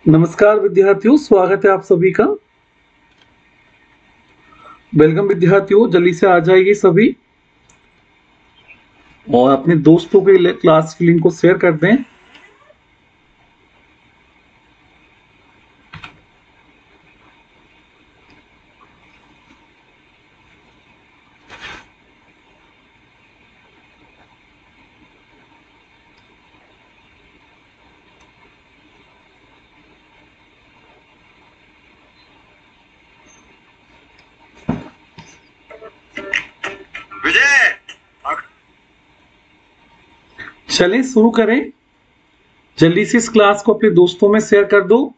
नमस्कार विद्यार्थियों, स्वागत है आप सभी का। वेलकम विद्यार्थियों, जल्दी से आ जाइए सभी और अपने दोस्तों के क्लास की लिंक को शेयर कर दें। चलें शुरू करें। जल्दी से इस क्लास को अपने दोस्तों में शेयर कर दो।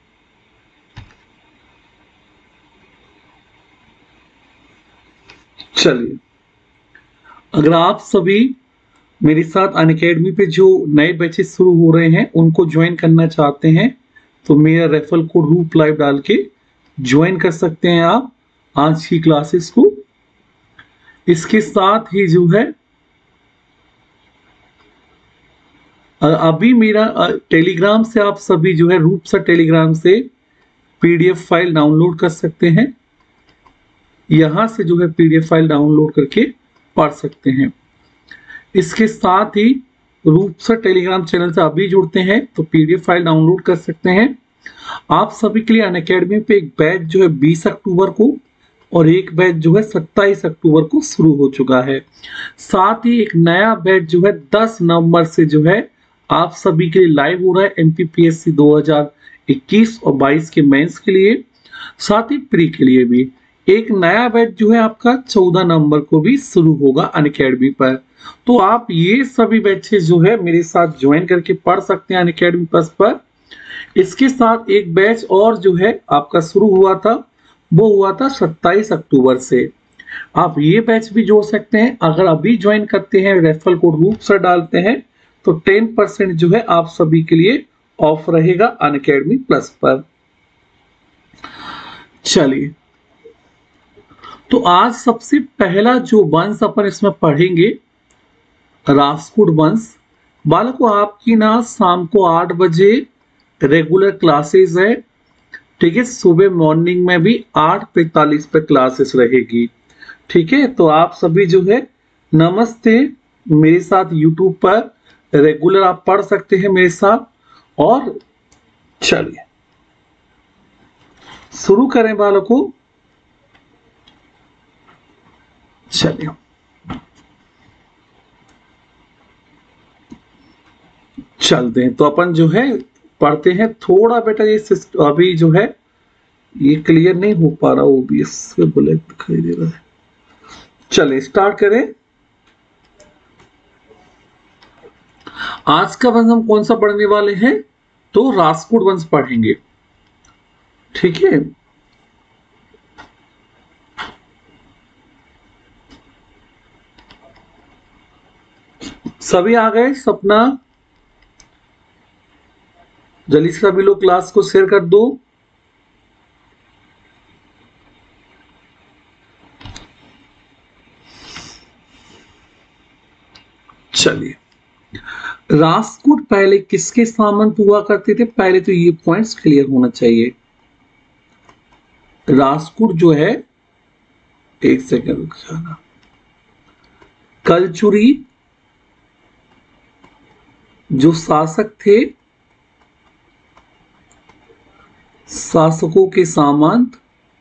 चलिए, अगर आप सभी मेरे साथ अनअकैडमी पे जो नए बैचेस शुरू हो रहे हैं उनको ज्वाइन करना चाहते हैं तो मेरा रेफरल कोड रूप लाइव डाल के ज्वाइन कर सकते हैं आप आज की क्लासेस को। इसके साथ ही जो है अभी मेरा टेलीग्राम से आप सभी जो है रूप सर टेलीग्राम से पीडीएफ फाइल डाउनलोड कर सकते हैं। यहां से जो है पीडीएफ फाइल डाउनलोड करके पढ़ सकते हैं। इसके साथ ही रूप सर टेलीग्राम चैनल से अभी जुड़ते हैं तो पीडीएफ फाइल डाउनलोड कर सकते हैं। आप सभी के लिए अनअकैडमी पे एक बैच जो है 20 अक्टूबर को और एक बैच जो है 27 अक्टूबर को शुरू हो चुका है। साथ ही एक नया बैच जो है 10 नवंबर से जो है आप सभी के लिए लाइव हो रहा है एमपीपीएससी 2021 और 22 के मेंस के लिए, साथ ही प्री के लिए भी। एक नया बैच जो है आपका 14 नवंबर को भी शुरू होगा अनअकैडमी पर। तो आप ये सभी बैचेस जो है मेरे साथ ज्वाइन करके पढ़ सकते हैं अनअकैडमी पर। इसके साथ एक बैच और जो है आपका शुरू हुआ था, वो हुआ था 27 अक्टूबर से। आप ये बैच भी जोड़ सकते हैं। अगर अभी ज्वाइन करते हैं, रेफरल कोड रूप सर डालते हैं तो 10% जो है आप सभी के लिए ऑफ रहेगा अनअकैडमी प्लस पर। चलिए, तो आज सबसे पहला जो वंश अपन इसमें पढ़ेंगे राष्ट्रकूट वंश। बालकों, आपकी ना शाम को 8 बजे रेगुलर क्लासेस है, ठीक है। सुबह मॉर्निंग में भी 8:45 पे क्लासेस रहेगी, ठीक है। तो आप सभी जो है नमस्ते मेरे साथ यूट्यूब पर रेगुलर आप पढ़ सकते हैं मेरे साथ। और चलिए शुरू करें बालकों। चलिए, चलते हैं। तो अपन जो है पढ़ते हैं थोड़ा। बेटा ये अभी जो है ये क्लियर नहीं हो पा रहा, ओबीएस पे ब्लैक दिखाई दे रहा है। चलिए स्टार्ट करें। आज का वंश हम कौन सा पढ़ने वाले हैं? तो राष्ट्रकूट वंश पढ़ेंगे, ठीक है। सभी आ गए? सपना, जल्दी से सभी लोग क्लास को शेयर कर दो। चलिए, राष्ट्रकूट पहले किसके सामंत हुआ करते थे? पहले तो ये पॉइंट्स क्लियर होना चाहिए। राष्ट्रकूट जो है, एक सेकंड रुक जाना, कलचुरी जो शासक थे, शासकों के सामंत,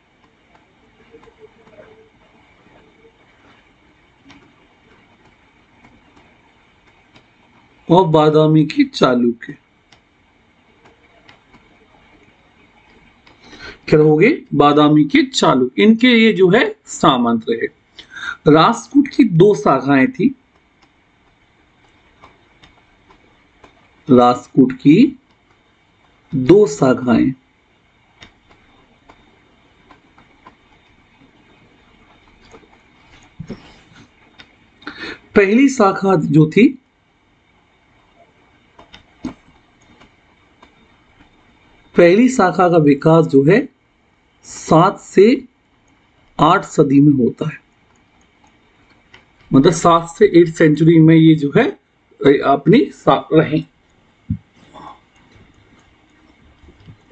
और बादामी के चालुक्य। क्या हो गए? बादामी के चालुक्य, इनके ये जो है सामंत रहे। राष्ट्रकूट की 2 शाखाएं थी। राष्ट्रकूट की 2 शाखाएं। पहली शाखा जो थी पहली शाखा का विकास जो है 7 से 8 सदी में होता है। मतलब 7 से 8 सेंचुरी में ये जो है अपनी रहे।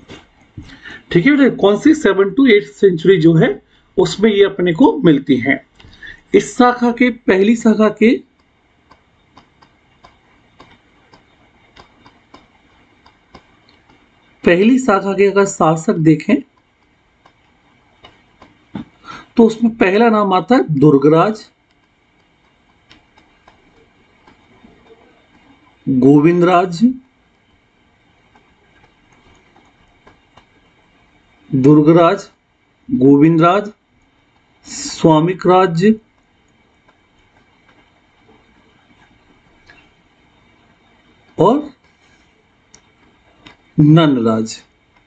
ठीक है, कौन सी 7 to 8 सेंचुरी जो है उसमें ये अपने को मिलती हैं। इस शाखा के पहली शाखा के अगर शासक देखें तो उसमें पहला नाम आता है दुर्गराज, गोविंदराज, दुर्गराज, गोविंदराज, स्वामिक राज्य और ननराज।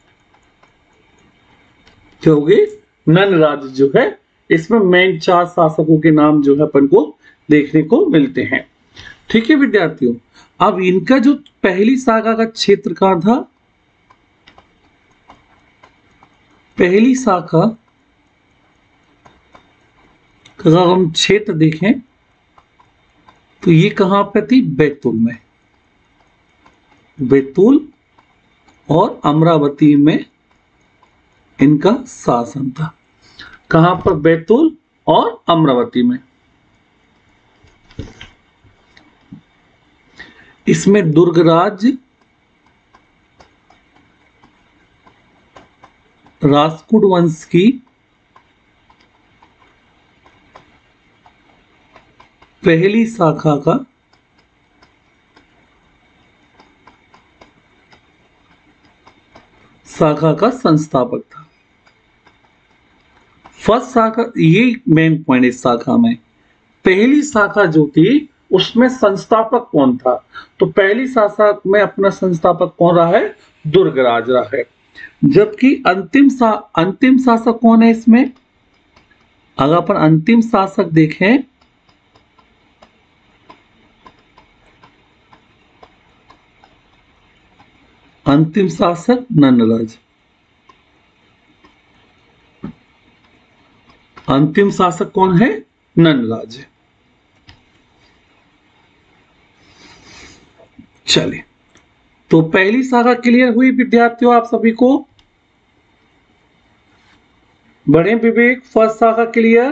क्या हो गए? ननराज जो है, इसमें मेन 4 शासकों के नाम जो है अपन को देखने को मिलते हैं। ठीक है विद्यार्थियों, अब इनका जो पहली शाखा का क्षेत्र कहां था? पहली शाखा अगर हम क्षेत्र देखें तो ये कहां पे थी? बैतूल में। बैतूल और अमरावती में इनका शासन था। कहां पर? बैतूल और अमरावती में। इसमें दुर्गराज, राजपूत वंश की पहली शाखा का संस्थापक था। फर्स्ट शाखा, ये मेन पॉइंट इस शाखा में, पहली शाखा जो थी उसमें संस्थापक कौन था? तो पहली शाखा में अपना संस्थापक कौन रहा है? दुर्गराज रहा है। जबकि अंतिम शासक कौन है इसमें? अगर अपन अंतिम शासक देखें अंतिम शासक ननराज। अंतिम शासक कौन है? ननराज। चलिए, तो पहली शाखा क्लियर हुई विद्यार्थियों आप सभी को? बढ़े विवेक, फर्स्ट शाखा क्लियर?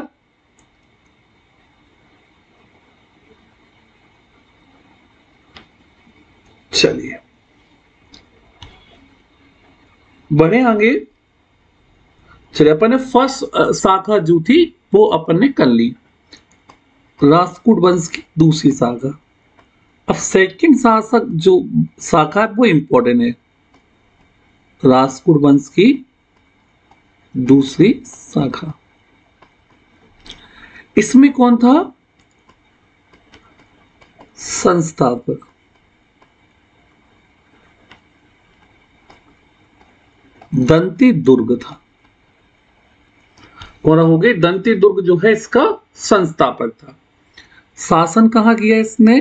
चलिए बढ़े आगे। चलिए, अपन ने फर्स्ट शाखा जो थी वो अपन ने कर ली, राजपूत वंश की दूसरी शाखा। अब सेकंड शासक जो शाखा है वो इंपॉर्टेंट है, राजपूत वंश की दूसरी शाखा। इसमें कौन था संस्थापक? दंती दुर्ग था। कौन हो गए? दंती दुर्ग जो है इसका संस्थापक था। शासन कहां किया इसने?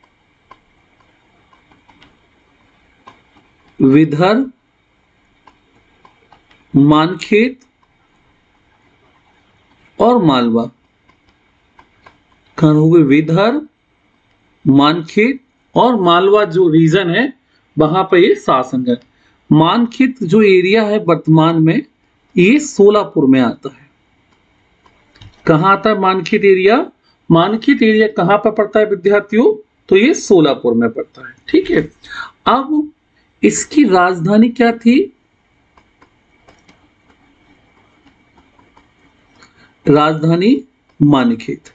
विदर्भ, मानखेत और मालवा। कहां हो गए? विदर्भ, मानखेत और मालवा जो रीजन है वहां पर ये शासन है। मानखेत जो एरिया है वर्तमान में, ये सोलापुर में आता है। कहां आता है मानखेत एरिया? मानखेत एरिया कहां पर पड़ता है विद्यार्थियों? तो ये सोलापुर में पड़ता है। ठीक है, अब इसकी राजधानी क्या थी? राजधानी मानखेत।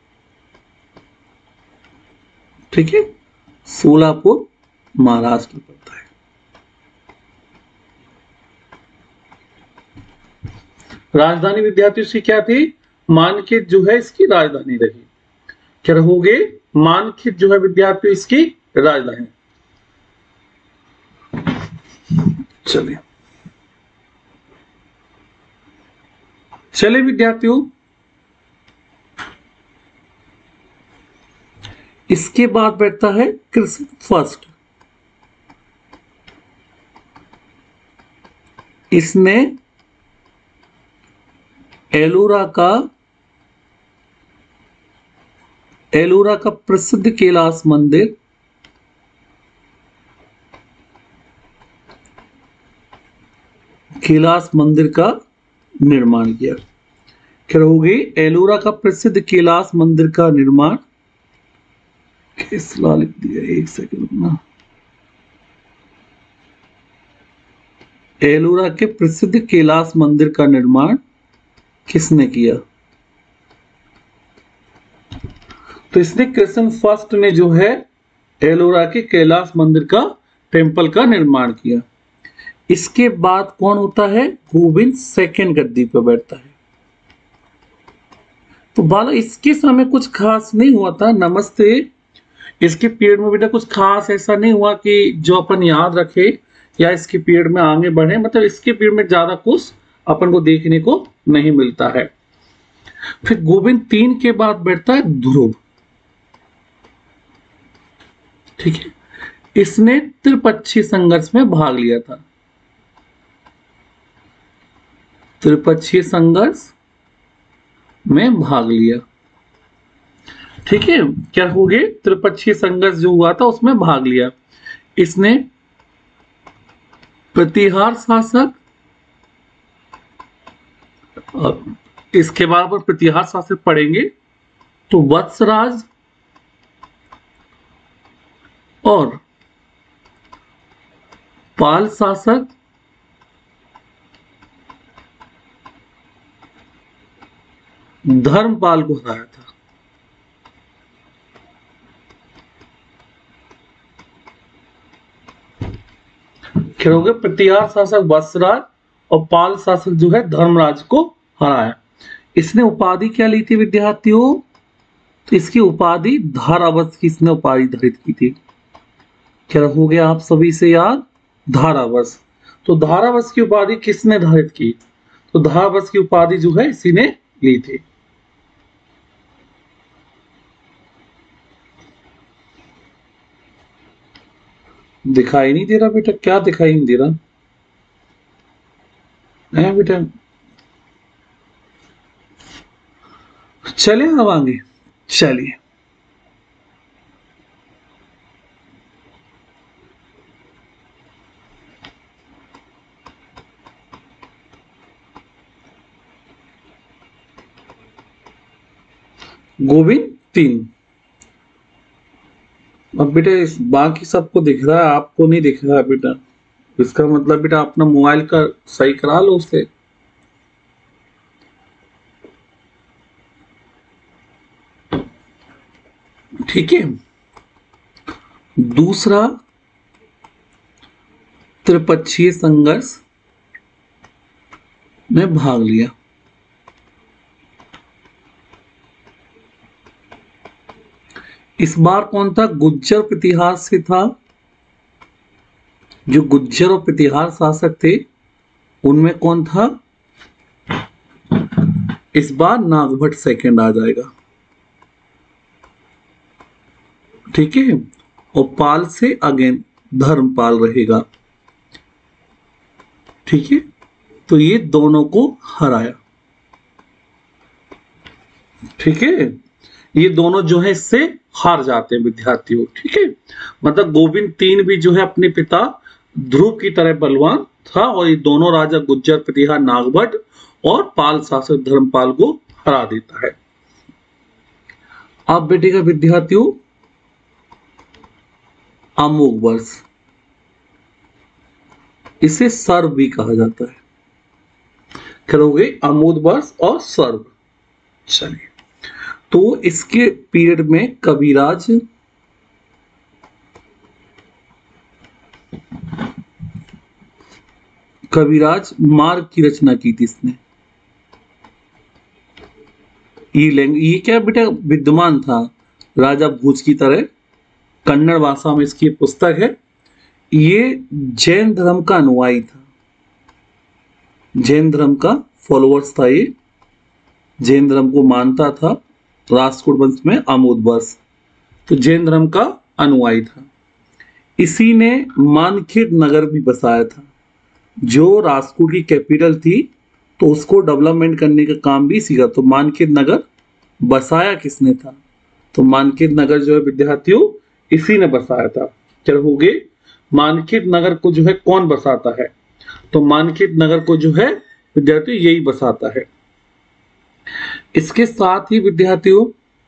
ठीक है, सोलापुर महाराष्ट्र में पड़ता है। राजधानी विद्यार्थियों से क्या थी? मानखेत जो है इसकी राजधानी रही। क्या रहोगे? मानखेत जो है विद्यार्थियों इसकी राजधानी। चलिए विद्यार्थियों, इसके बाद बैठता है कृष्ण फर्स्ट। इसने एलोरा का प्रसिद्ध कैलाश मंदिर कैलाश मंदिर का निर्माण किया। क्या होगी? एलोरा का प्रसिद्ध कैलाश मंदिर का निर्माण किसला लिख दिया, एक सेकंड ना। एलोरा के प्रसिद्ध कैलाश मंदिर का निर्माण किसने किया? तो इसने कृष्ण फर्स्ट ने जो है एलोरा के कैलाश मंदिर का टेम्पल का निर्माण किया। इसके बाद कौन होता है? गोविंद सेकंड गद्दी पर बैठता है। तो बाला इसके समय कुछ खास नहीं हुआ था। नमस्ते, इसके पीरियड में बेटा कुछ खास ऐसा नहीं हुआ कि जो अपन याद रखे या इसके पीरियड में आगे बढ़े। मतलब इसके पीरियड में ज्यादा कुछ अपन को देखने को नहीं मिलता है। फिर गोविंद तीन के बाद बैठता है ध्रुव। ठीक है, इसने त्रिपक्षीय संघर्ष में भाग लिया था। त्रिपक्षीय संघर्ष में भाग लिया। ठीक है, क्या हो गए? त्रिपक्षीय संघर्ष जो हुआ था उसमें भाग लिया। इसने प्रतिहार शासक, इसके बाद पर प्रतिहार शासक पढ़ेंगे तो वत्सराज और पाल शासक धर्मपाल को हराया था। क्या हो गया? प्रतिहार शासक वत्सराज और पाल शासक जो है धर्मराज को हराया। इसने उपाधि क्या ली थी विद्यार्थियों? तो इसकी उपाधि धारावश की इसने उपाधि धारित की थी। क्या हो गया आप सभी से याद? धारावश। तो धारावश की उपाधि किसने धारित की? तो धारावश की उपाधि जो है इसी ने ली थी। दिखाई नहीं दे रहा बेटा? क्या दिखाई नहीं दे रहा है बेटा? चले अब आगे, चलिए। गोविंद तीन। अब बेटा इस बाकी सबको दिख रहा है, आपको नहीं दिख रहा है बेटा। इसका मतलब बेटा अपना मोबाइल का सही करा लो उसे। ठीक है, दूसरा त्रिपक्षीय संघर्ष में भाग लिया। इस बार कौन था? गुज्जर प्रतिहार से था। जो गुज्जर और प्रतिहार शासक थे उनमें कौन था? इस बार नागभट्ट सेकंड आ जाएगा। ठीक है, और पाल से अगेन धर्मपाल रहेगा। ठीक है, तो ये दोनों को हराया। ठीक है, ये दोनों जो है इससे हार जाते हैं विद्यार्थियों। ठीक है, मतलब गोविंद तीन भी जो है अपने पिता ध्रुव की तरह बलवान था और ये दोनों राजा गुज्जर प्रतिहार नागभट्ट और पाल शासक धर्मपाल को हरा देता है। अब बेटेगा विद्यार्थियों अमोघ वर्ष, इसे सर्व भी कहा जाता है। करोगे अमोघ वर्ष और सर्व। चलिए, तो इसके पीरियड में कविराज मार्ग की रचना की थी इसने। ये क्या बेटा विद्यमान था राजा भोज की तरह, कन्नड़ भाषा में इसकी पुस्तक है। ये जैन धर्म का अनुयायी था, जैन धर्म का फॉलोअर्स था। ये जैन धर्म को मानता था। राष्ट्रकूट वंश में अमोघ वर्ष, तो जैन धर्म का अनुयायी था। इसी ने मानखेड़ नगर भी बसाया था, जो राष्ट्रकूट की कैपिटल थी, तो उसको डेवलपमेंट करने का काम भी इसी का। तो मानखेड़ नगर बसाया किसने था? तो मानखेड़ नगर जो है विद्यार्थियों इसी ने बसाया था। चलो हो गए, मानखेड़ नगर को जो है कौन बसाता है? तो मानकित नगर को जो है विद्यार्थी यही बसाता है। इसके साथ ही विद्यार्थियों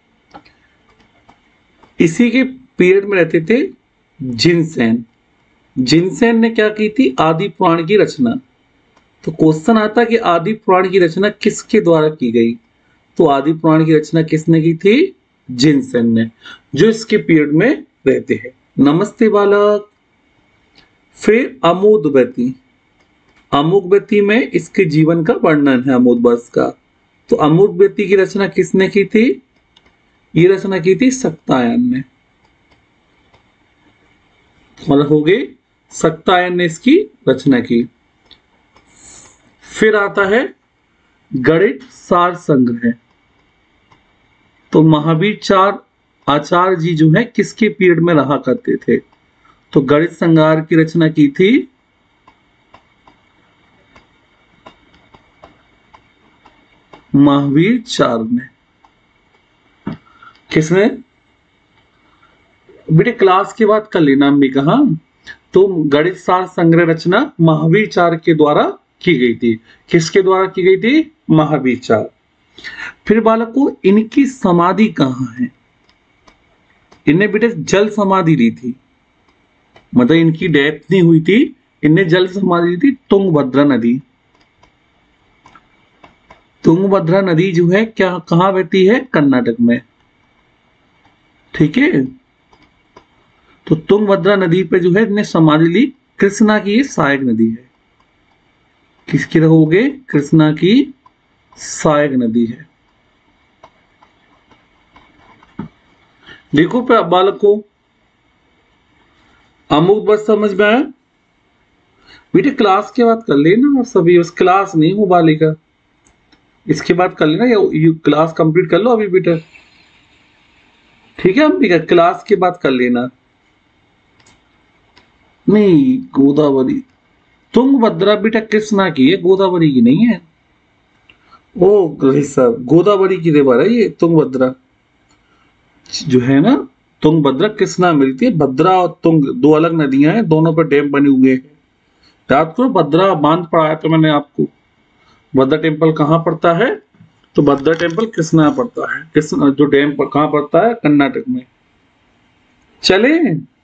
इसी के पीरियड में रहते थे जिनसेन। जिनसेन ने क्या की थी? आदि पुराण की रचना। तो क्वेश्चन आता कि आदि पुराण की रचना किसके द्वारा की गई? तो आदि पुराण की रचना किसने की थी? जिनसेन ने, जो इसके पीरियड में रहते हैं। नमस्ते बालक। फिर अमोदवती। अमोदवती में इसके जीवन का वर्णन है, अमोदवर्ष का। तो अमोदवती की रचना किसने की थी? ये रचना की थी सक्तायन ने। मतलब हो गई, सक्तायन ने इसकी रचना की। फिर आता है गणित सार संग्रह। तो महावीर चार आचार्य जी जो है किसके पीरियड में रहा करते थे? तो गणित संग्रह की रचना की थी महावीर चार ने। किसने? बेटे क्लास की बात कर लेना, हमने कहा तो गणित सार संग्रह रचना महावीर चार के द्वारा की गई थी। किसके द्वारा की गई थी? महावीर चार। फिर बालकों इनकी समाधि कहाँ है? इन्हें बेटे जल समाधि ली थी, मतलब इनकी डेथ नहीं हुई थी, इन्हें जल समाधि ली थी तुंगभद्रा नदी। तुंगभद्रा नदी जो है क्या कहाँ बहती है? कर्नाटक में। ठीक है, तो तुंगभद्रा नदी पे जो है इन्हें समाधि ली। कृष्णा की ये सहायक नदी है। किसकी रहोगे? कृष्णा की सहायक नदी है। देखो बालकों अमुक बस समझ में आया? बेटे क्लास के बाद कर लेना और सभी, बस क्लास नहीं हो बालिका, इसके बाद कर लेना, या क्लास कंप्लीट कर लो अभी बेटा। ठीक है अंबिका, क्लास के बाद कर लेना। नहीं गोदावरी, तुंगभद्रा बेटा कृष्णा की है, गोदावरी की नहीं है। ओ साहब, गोदावरी की रिवर है ये तुंगभद्रा जो है ना। तुंगभद्रा कृष्णा मिलती है, भद्रा और तुंग दो अलग नदियां हैं, दोनों पर डैम बने हुए हैं। याद करो भद्रा बांध पढ़ाया तो मैंने आपको। भद्रा टेम्पल कहाँ पड़ता है? तो भद्रा टेम्पल कृष्णा पड़ता है। कृष्णा जो डैम पर कहाँ पड़ता है? कर्नाटक में। चले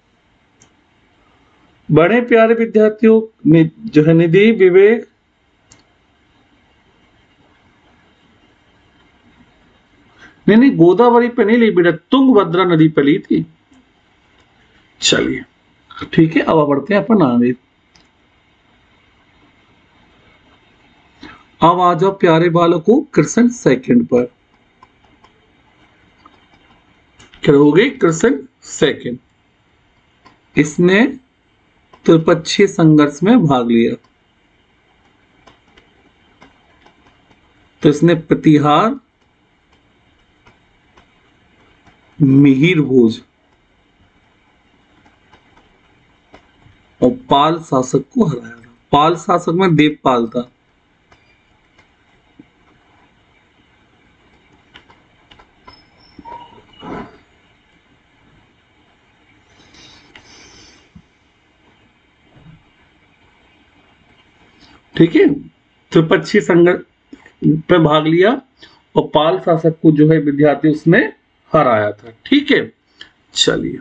बड़े प्यारे विद्यार्थियों, जो है निधि विवेक, नहीं गोदावरी पे नहीं ली बेटा, तुंगभद्रा नदी पे ली थी। चलिए ठीक है, अब बढ़ते हैं अपन आगे। अब आ जाओ प्यारे बालकों कृष्ण सेकंड पर। क्या हो गई? कृष्ण सेकंड। इसने त्रिपक्षीय संघर्ष में भाग लिया। तो इसने प्रतिहार, मिहिर भोज और पाल शासक को हराया था। पाल शासक में देवपाल था। ठीक है, त्रिपक्षीय संघर्ष पे भाग लिया और पाल शासक को जो है विद्यार्थी उसने हराया था। ठीक है, चलिए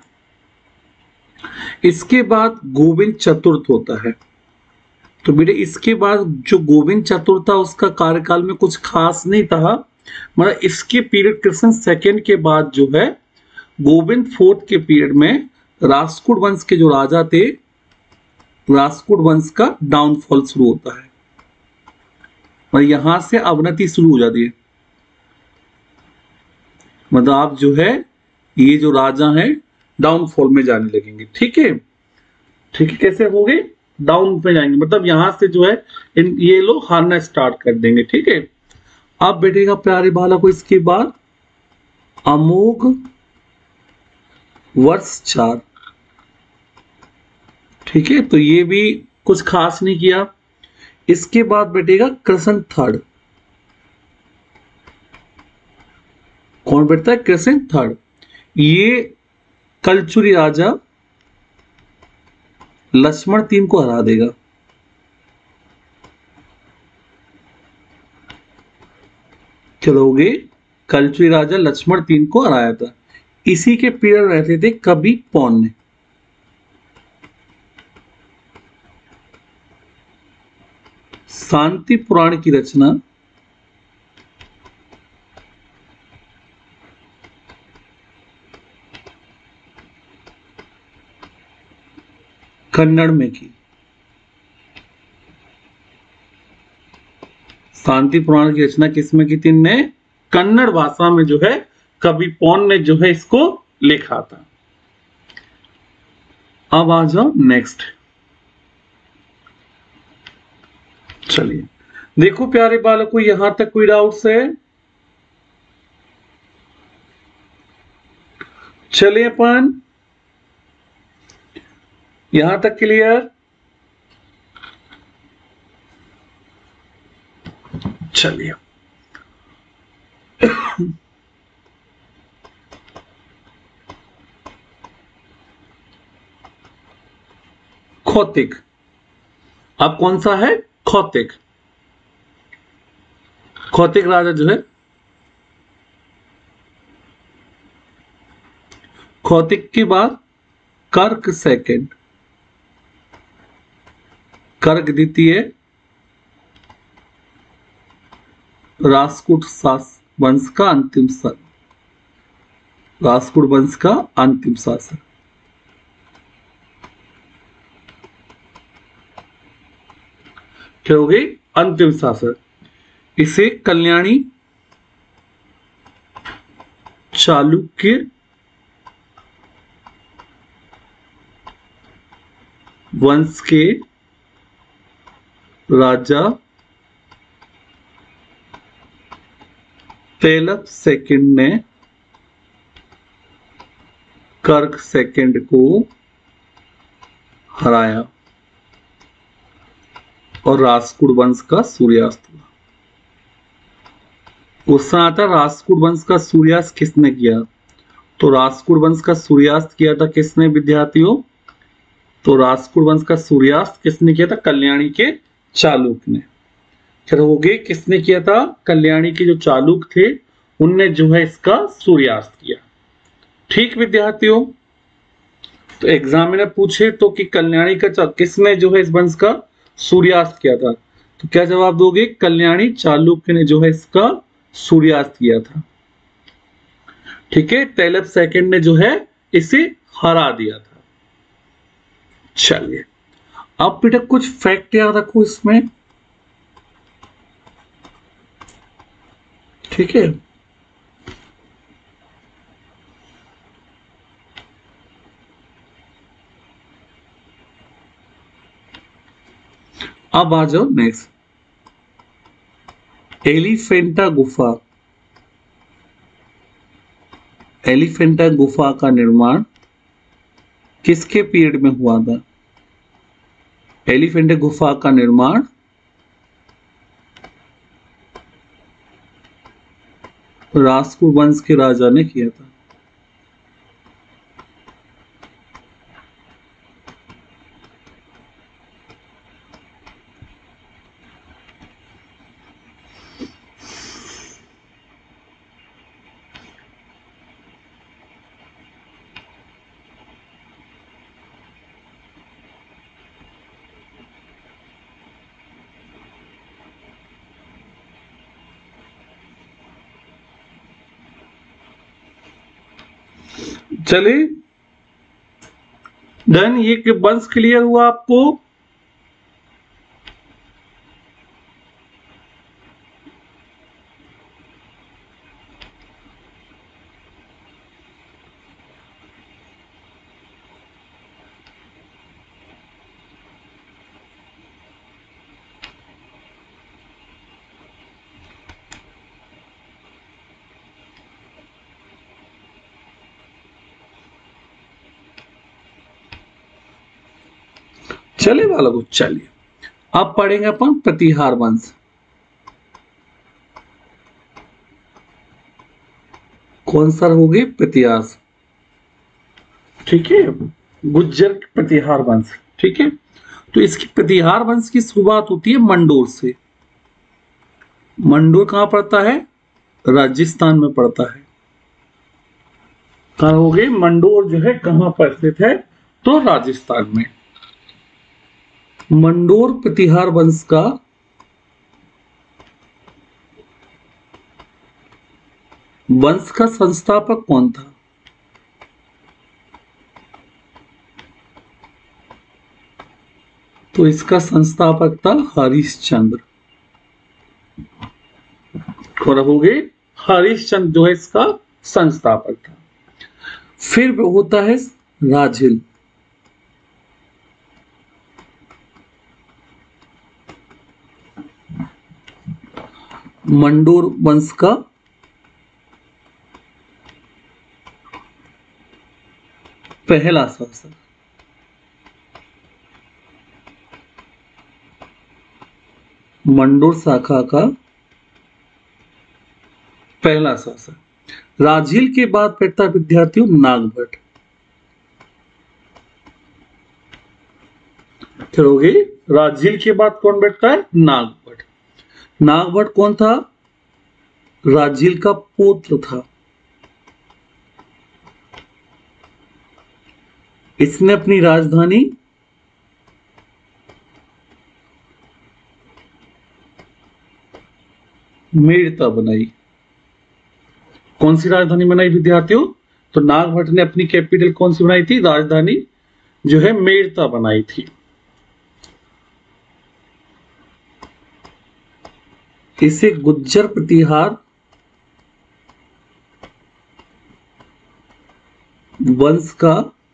इसके बाद गोविंद चतुर्थ होता है। तो बेटे इसके बाद जो गोविंद चतुर्थ था उसका कार्यकाल में कुछ खास नहीं था, मतलब इसके पीरियड कृष्ण सेकंड के बाद जो है गोविंद फोर्थ के पीरियड में राष्ट्रकूट वंश के जो राजा थे, राष्ट्रकूट वंश का डाउनफॉल शुरू होता है और यहां से अवनति शुरू हो जाती है। मतलब आप जो है ये जो राजा हैं डाउनफॉल में जाने लगेंगे। ठीक है, ठीक है, कैसे हो गए? डाउन पे जाएंगे, मतलब यहां से जो है ये लोग हारना स्टार्ट कर देंगे। ठीक है, अब बैठेगा प्यारे बालक को इसके बाद अमोघ वर्ष 4। ठीक है, तो ये भी कुछ खास नहीं किया। इसके बाद बैठेगा कृष्ण थर्ड। कौन बैठता है? कृष्ण थर्ड। ये कलचुरी राजा लक्ष्मण 3 को हरा देगा। चलोगे कल्चुरी राजा लक्ष्मण 3 को हराया था। इसी के पीरियड रहते थे कवि पौन्य। शांति पुराण की रचना कन्नड़ में की। शांति पुराण की रचना किसमें की थी? ने कन्नड़ भाषा में जो है कवि पौन ने जो है इसको लिखा था। अब आ जाओ नेक्स्ट। चलिए देखो प्यारे बालकों, यहां तक कोई डाउट्स है? चलिए अपन यहां तक क्लियर? चलिए खौतिक। अब कौन सा है? खौतिक। खौतिक राजा जो है, खौतिक के बाद कर्क सेकंड, कर्क द्वितीय राष्ट्रकूट वंश का अंतिम शासक, राष्ट्रकूट वंश का अंतिम शासक। क्या हो गई? अंतिम शासक। इसे कल्याणी चालुक्य वंश के राजा तेलप सेकंड ने कर्क सेकंड को हराया और राष्ट्रकूट वंश का सूर्यास्त हुआ। क्वेश्चन आता है राष्ट्रकूट वंश का सूर्यास्त किसने किया? तो राष्ट्रकूट वंश का सूर्यास्त किया था किसने विद्यार्थियों? तो राष्ट्रकूट वंश का सूर्यास्त किसने किया था? कल्याणी के चालुक्य ने। फिर हो गए किसने किया था? कल्याणी के जो चालुक थे उनने जो है इसका सूर्यास्त किया। ठीक विद्यार्थियों, तो एग्जामिनर पूछे तो कि कल्याणी का किसने जो है इस वंश का सूर्यास्त किया था, तो क्या जवाब दोगे? कल्याणी चालुक्य ने जो है इसका सूर्यास्त किया था। ठीक है, तेलप सेकंड ने जो है इसे हरा दिया था। चलिए अब बेटा कुछ फैक्ट याद रखो इसमें। ठीक है, अब आ जाओ नेक्स्ट। एलिफेंटा गुफा, एलिफेंटा गुफा का निर्माण किसके पीरियड में हुआ था? एलिफेंटा गुफा का निर्माण राष्ट्रकूट वंश के राजा ने किया था। चलिए डन, ये वंश क्लियर हुआ आपको? चलिए बालकों, चलिए अब पढ़ेंगे अपन प्रतिहार वंश। कौन सा हो गए? प्रतिहार। ठीक है, गुज्जर प्रतिहार वंश। ठीक है, तो इसकी प्रतिहार वंश की शुरुआत होती है मंडोर से। मंडोर कहां पड़ता है? राजस्थान में पड़ता है। कहाँ हो गई? मंडोर जो है कहाँ पर स्थित है? तो राजस्थान में। मंडोर प्रतिहार वंश का संस्थापक कौन था? तो इसका संस्थापक था हरिश्चंद्र। और हो गए हरिश्चंद्र जो है इसका संस्थापक था। फिर होता है राजिल। मंडोर वंश का पहला शासक। मंडोर शाखा का पहला शासक। राजिल के बाद बैठता है विद्यार्थियों नागभट्ट। फिर हो गई राजिल के बाद कौन बैठता है? नागभट्ट। नागभट्ट कौन था? राजिल का पुत्र था। इसने अपनी राजधानी मेड़ता बनाई। कौन सी राजधानी बनाई विद्यार्थियों? तो नागभट्ट ने अपनी कैपिटल कौन सी बनाई थी? राजधानी जो है मेड़ता बनाई थी। इसे गुज्जर प्रतिहार वंश का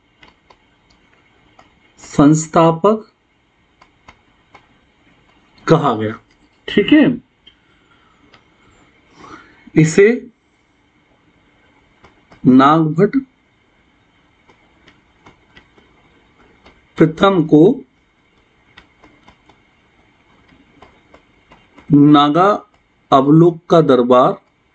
संस्थापक कहा गया। ठीक है, इसे नागभट्ट प्रथम को नागा अवलोक का दरबार।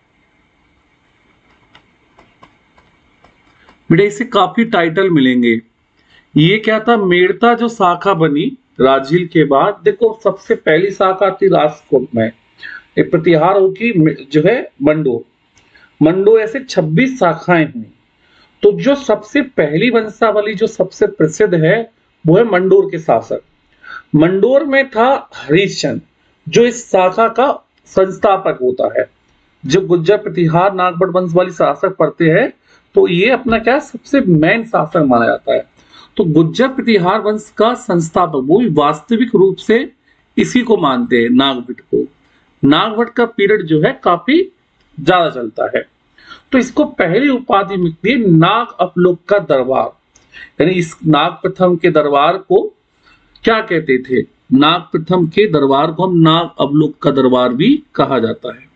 बेटा इसे काफी टाइटल मिलेंगे। ये क्या था? मेड़ता जो शाखा बनी राजिल के बाद, देखो सबसे पहली शाखा थी राजकोट में, एक प्रतिहार होगी जो है मंडोर ऐसे 26 शाखाएं हुई। तो जो सबसे पहली वंशावली जो सबसे प्रसिद्ध है वो है मंडोर के शासक। मंडोर में था हरिश्चंद्र जो इस शाखा का संस्थापक होता है। जो गुज्जर प्रतिहार नागभट्ट वंश वाली शासक पढ़ते हैं तो ये अपना क्या सबसे मेन शासक माना जाता है। तो गुज्जर प्रतिहार वंश का संस्थापक वो वास्तविक रूप से इसी को मानते हैं, नागभट्ट को। नागभट्ट का पीरियड जो है काफी ज्यादा चलता है। तो इसको पहली उपाधि मिलती है नाग अवलोक का दरबार। यानी इस नाग प्रथम के दरबार को क्या कहते थे? नाग प्रथम के दरबार को हम नाग अवलोक का दरबार भी कहा जाता है।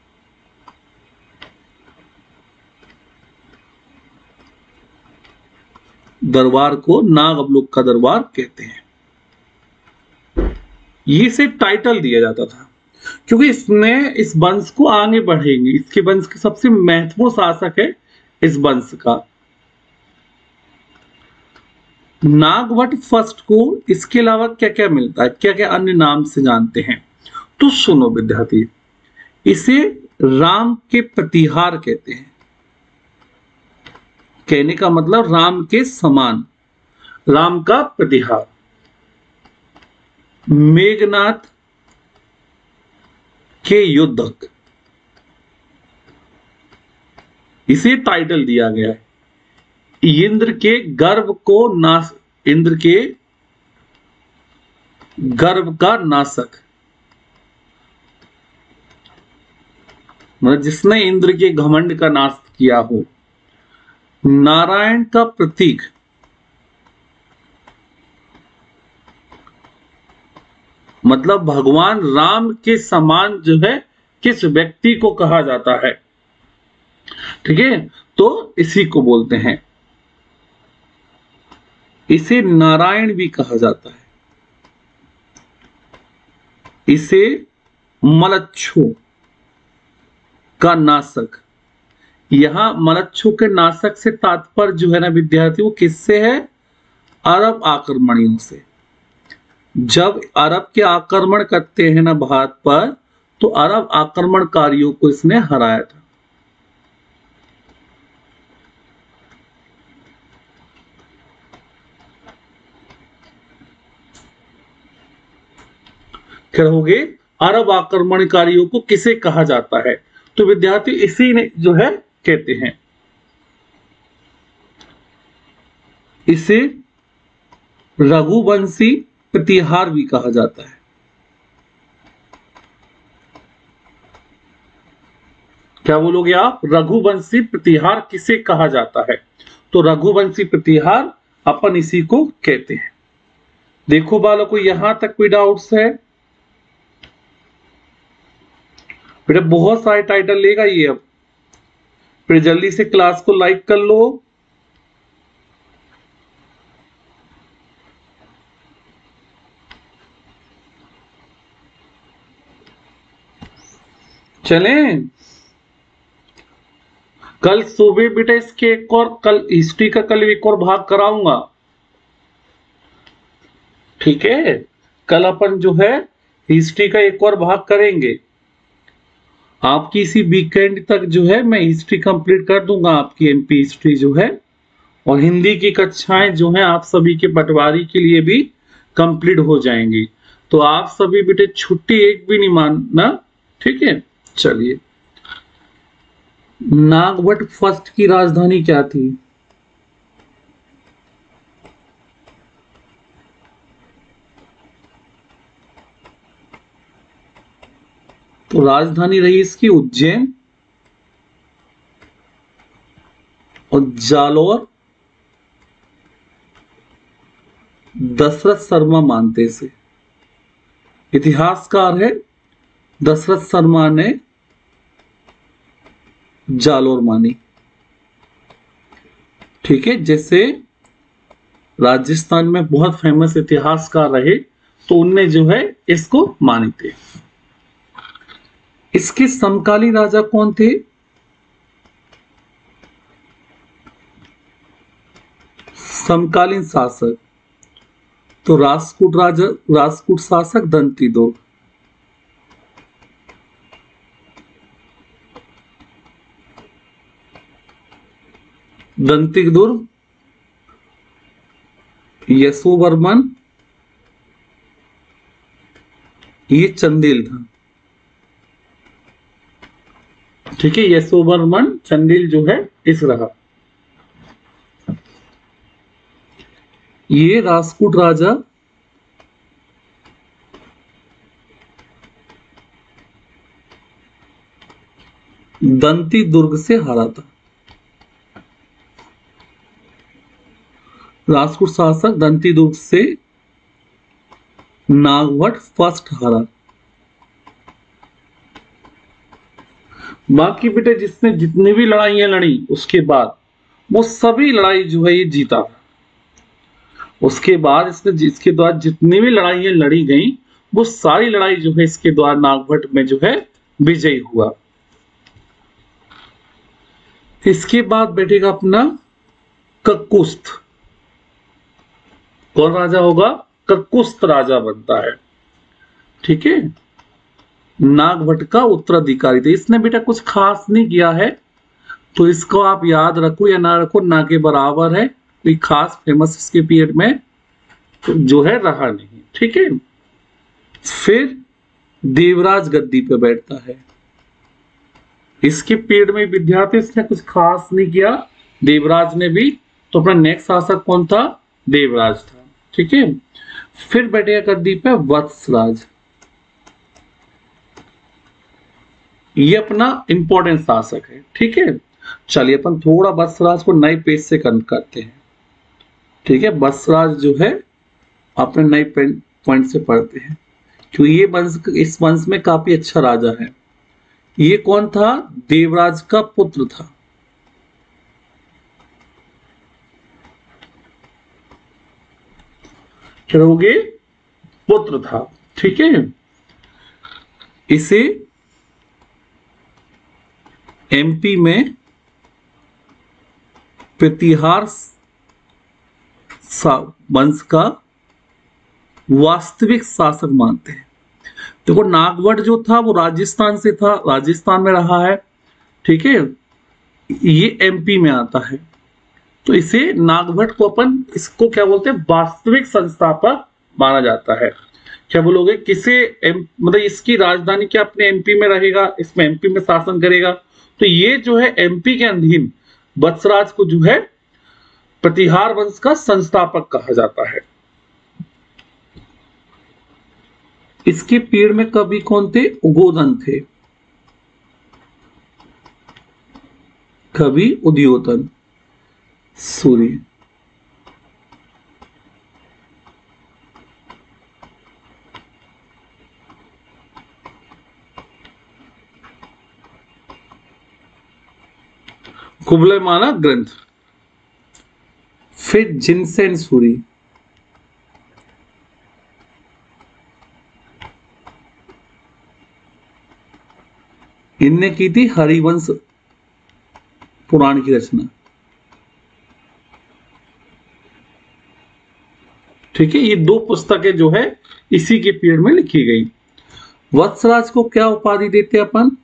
दरबार को नाग अवलोक का दरबार कहते हैं। ये से टाइटल दिया जाता था क्योंकि इसमें इस वंश को आगे बढ़ेंगे। इसके वंश के सबसे महत्वपूर्ण शासक है इस वंश का नागभट्ट फर्स्ट को। इसके अलावा क्या क्या मिलता है, क्या क्या अन्य नाम से जानते हैं? तो सुनो विद्यार्थी, इसे राम के प्रतिहार कहते हैं। कहने का मतलब राम के समान, राम का प्रतिहार। मेघनाथ के युद्धक, इसे टाइटल दिया गया है। इंद्र के गर्भ को नाश, इंद्र के गर्भ का नाशक, मतलब जिसने इंद्र के घमंड का नाश किया हो। नारायण का प्रतीक, मतलब भगवान राम के समान जो है किस व्यक्ति को कहा जाता है? ठीक है, तो इसी को बोलते हैं, इसे नारायण भी कहा जाता है। इसे मलच्छू का नाशक। यहां मलच्छू के नाशक से तात्पर्य जो है ना विद्यार्थियों किससे है? अरब आक्रमणियों से। जब अरब के आक्रमण करते हैं ना भारत पर, तो अरब आक्रमणकारियों को इसने हराया था। क्या हो गए, अरब आक्रमणकारियों को किसे कहा जाता है? तो विद्यार्थी इसी ने जो है कहते हैं, इसे रघुवंशी प्रतिहार भी कहा जाता है। क्या बोलोगे आप? रघुवंशी प्रतिहार किसे कहा जाता है? तो रघुवंशी प्रतिहार अपन इसी को कहते हैं। देखो बालकों, यहां तक कोई डाउट्स है? बेटा बहुत सारे टाइटल लेगा ये अब, फिर जल्दी से क्लास को लाइक कर लो। चलें, कल सुबह बेटा इसके एक और, कल हिस्ट्री का कल एक और भाग कराऊंगा, ठीक है? कल अपन जो है हिस्ट्री का एक और भाग करेंगे। आपकी इसी वीकेंड तक जो है मैं हिस्ट्री कंप्लीट कर दूंगा, आपकी एमपी हिस्ट्री जो है, और हिंदी की कक्षाएं जो है आप सभी के पटवारी के लिए भी कंप्लीट हो जाएंगी। तो आप सभी बेटे छुट्टी एक भी नहीं मानना, ठीक है? चलिए, नागवट फर्स्ट की राजधानी क्या थी? तो राजधानी रही इसकी उज्जैन और जालौर। दशरथ शर्मा मानते से, इतिहासकार है, दशरथ शर्मा ने जालौर मानी, ठीक है? जैसे राजस्थान में बहुत फेमस इतिहासकार रहे, तो उनने जो है इसको माने थे। इसके समकालीन राजा कौन थे? समकालीन शासक, तो राजपूत राजा, राजपूत शासक दंती दुर्ग। दंती दुर्ग, यशोवर्मन, ये चंदेल था, ठीक है? यशोवर्मन चंदेल जो है इस रहा। ये राजपूत राजा दंती दुर्ग से हारा था। राजपूत शासक दंती दुर्ग से नागवट फर्स्ट हारा। बाकी बेटे जिसने जितनी भी लड़ाइयां लड़ी उसके बाद, वो सभी लड़ाई जो है ये जीता। उसके बाद इसने, जिसके द्वारा जितनी भी लड़ाइयां लड़ी गई, वो सारी लड़ाई जो है इसके द्वारा नागवट में जो है विजयी हुआ। इसके बाद बैठेगा अपना ककुस्थ। कौन राजा होगा? ककुस्थ राजा बनता है, ठीक है? नागवट का उत्तराधिकारी था। इसने बेटा कुछ खास नहीं किया है, तो इसको आप याद रखो या ना रखो, ना के बराबर है। कोई खास फेमस इसके पीरियड में तो जो है रहा नहीं, ठीक है? फिर देवराज गद्दी पे बैठता है। इसके पीरियड में विद्यार्थी इसने कुछ खास नहीं किया, देवराज ने भी। तो अपना नेक्स्ट शासक कौन था? देवराज था, ठीक है? फिर बैठेगा गद्दी पे वत्सराज। ये अपना इंपॉर्टेंट शासक है, ठीक है? चलिए अपन थोड़ा वत्सराज को नए पेज से करते हैं, ठीक है? वत्सराज जो है अपने नए पॉइंट से पढ़ते हैं, क्योंकि ये वंश, इस वंश में काफी अच्छा राजा है। ये कौन था? देवराज का पुत्र था। चलोगे, पुत्र था, ठीक है? इसे एमपी में प्रतिहार वंश का वास्तविक शासक मानते हैं। देखो नागवट जो था वो राजस्थान से था, राजस्थान में रहा है, ठीक है? ये एमपी में आता है, तो इसे नागवट को अपन इसको क्या बोलते हैं? वास्तविक संस्थापक माना जाता है। क्या बोलोगे, मतलब इसकी राजधानी क्या अपने एमपी में रहेगा, इसमें एमपी में शासन करेगा। तो ये जो है एमपी के अधीन वत्सराज को जो है प्रतिहार वंश का संस्थापक कहा जाता है। इसके पीड़ में कवि कौन थे? उद्योधन थे, कवि उद्योधन सूर्य। कुबलयमाना ग्रंथ। फिर जिनसेन सूरी, इनने की थी हरिवंश पुराण की रचना। ठीक है, ये दो पुस्तकें जो है इसी के पीरियड में लिखी गई। वत्सराज को क्या उपाधि देते हैं अपन?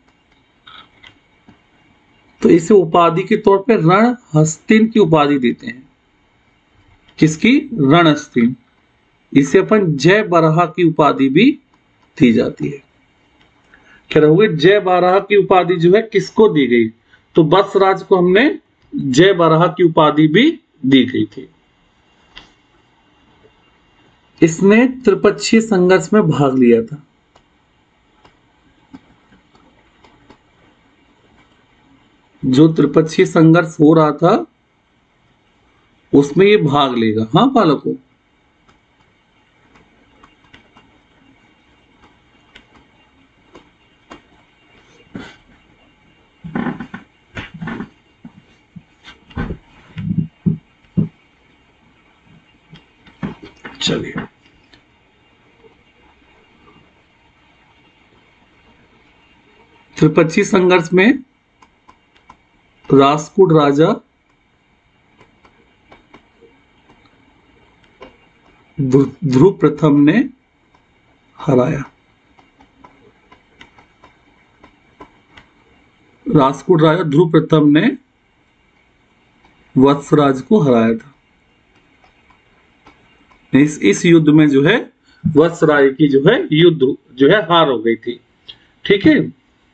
तो इसे उपाधि के तौर पे रणहस्तिन की उपाधि देते हैं। किसकी? रणहस्तिन। इसे अपन जय बराह की उपाधि भी दी जाती है। क्या रहोगे, जय बराह की उपाधि जो है किसको दी गई? तो वत्सराज को हमने जय बराह की उपाधि भी दी गई थी। इसने त्रिपक्षीय संघर्ष में भाग लिया था। जो त्रिपक्षीय संघर्ष हो रहा था उसमें ये भाग लेगा। हाँ बालकों, चलिए त्रिपक्षीय संघर्ष में राष्ट्रकूट राजा ध्रुव प्रथम ने हराया। राष्ट्रकूट राजा ध्रुव प्रथम ने वत्सराज को हराया था। इस युद्ध में जो है वत्सराज की जो है युद्ध जो है हार हो गई थी। ठीक है,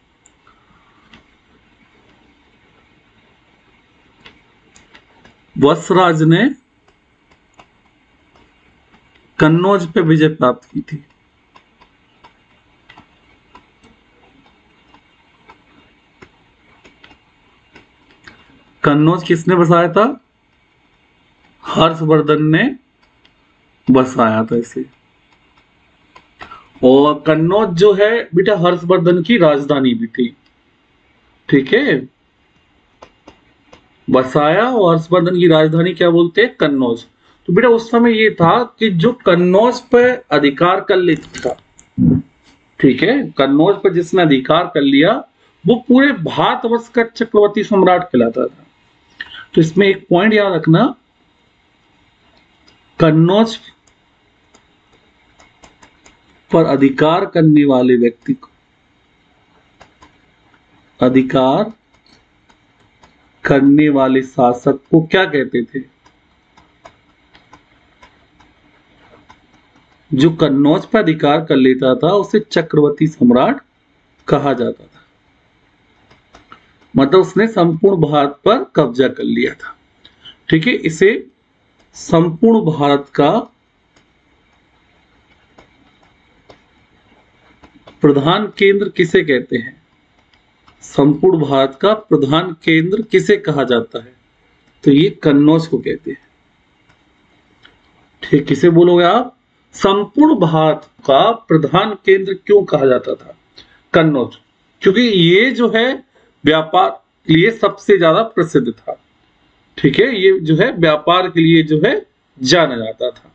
वत्सराज ने कन्नौज पे विजय प्राप्त की थी। कन्नौज किसने बसाया था? हर्षवर्धन ने बसाया था इसे। और कन्नौज जो है बेटा हर्षवर्धन की राजधानी भी थी। ठीक है, बसाया और हर्षवर्धन की राजधानी क्या बोलते हैं? कन्नौज। तो बेटा उस समय ये था कि जो कन्नौज पर अधिकार कर लेता था, ठीक है, कन्नौज पर जिसने अधिकार कर लिया वो पूरे भारतवर्ष का चक्रवर्ती सम्राट कहलाता था। तो इसमें एक पॉइंट याद रखना, कन्नौज पर अधिकार करने वाले व्यक्ति को, अधिकार करने वाले शासक को क्या कहते थे? जो कन्नौज पर अधिकार कर लेता था उसे चक्रवर्ती सम्राट कहा जाता था। मतलब उसने संपूर्ण भारत पर कब्जा कर लिया था। ठीक है, इसे संपूर्ण भारत का प्रधान केंद्र किसे कहते हैं? संपूर्ण भारत का प्रधान केंद्र किसे कहा जाता है? तो ये कन्नौज को कहते हैं। ठीक, किसे बोलोगे आप? संपूर्ण भारत का प्रधान केंद्र क्यों कहा जाता था? कन्नौज, क्योंकि ये जो है व्यापार के लिए सबसे ज्यादा प्रसिद्ध था। ठीक है, ये जो है व्यापार के लिए जो है जाना जाता था।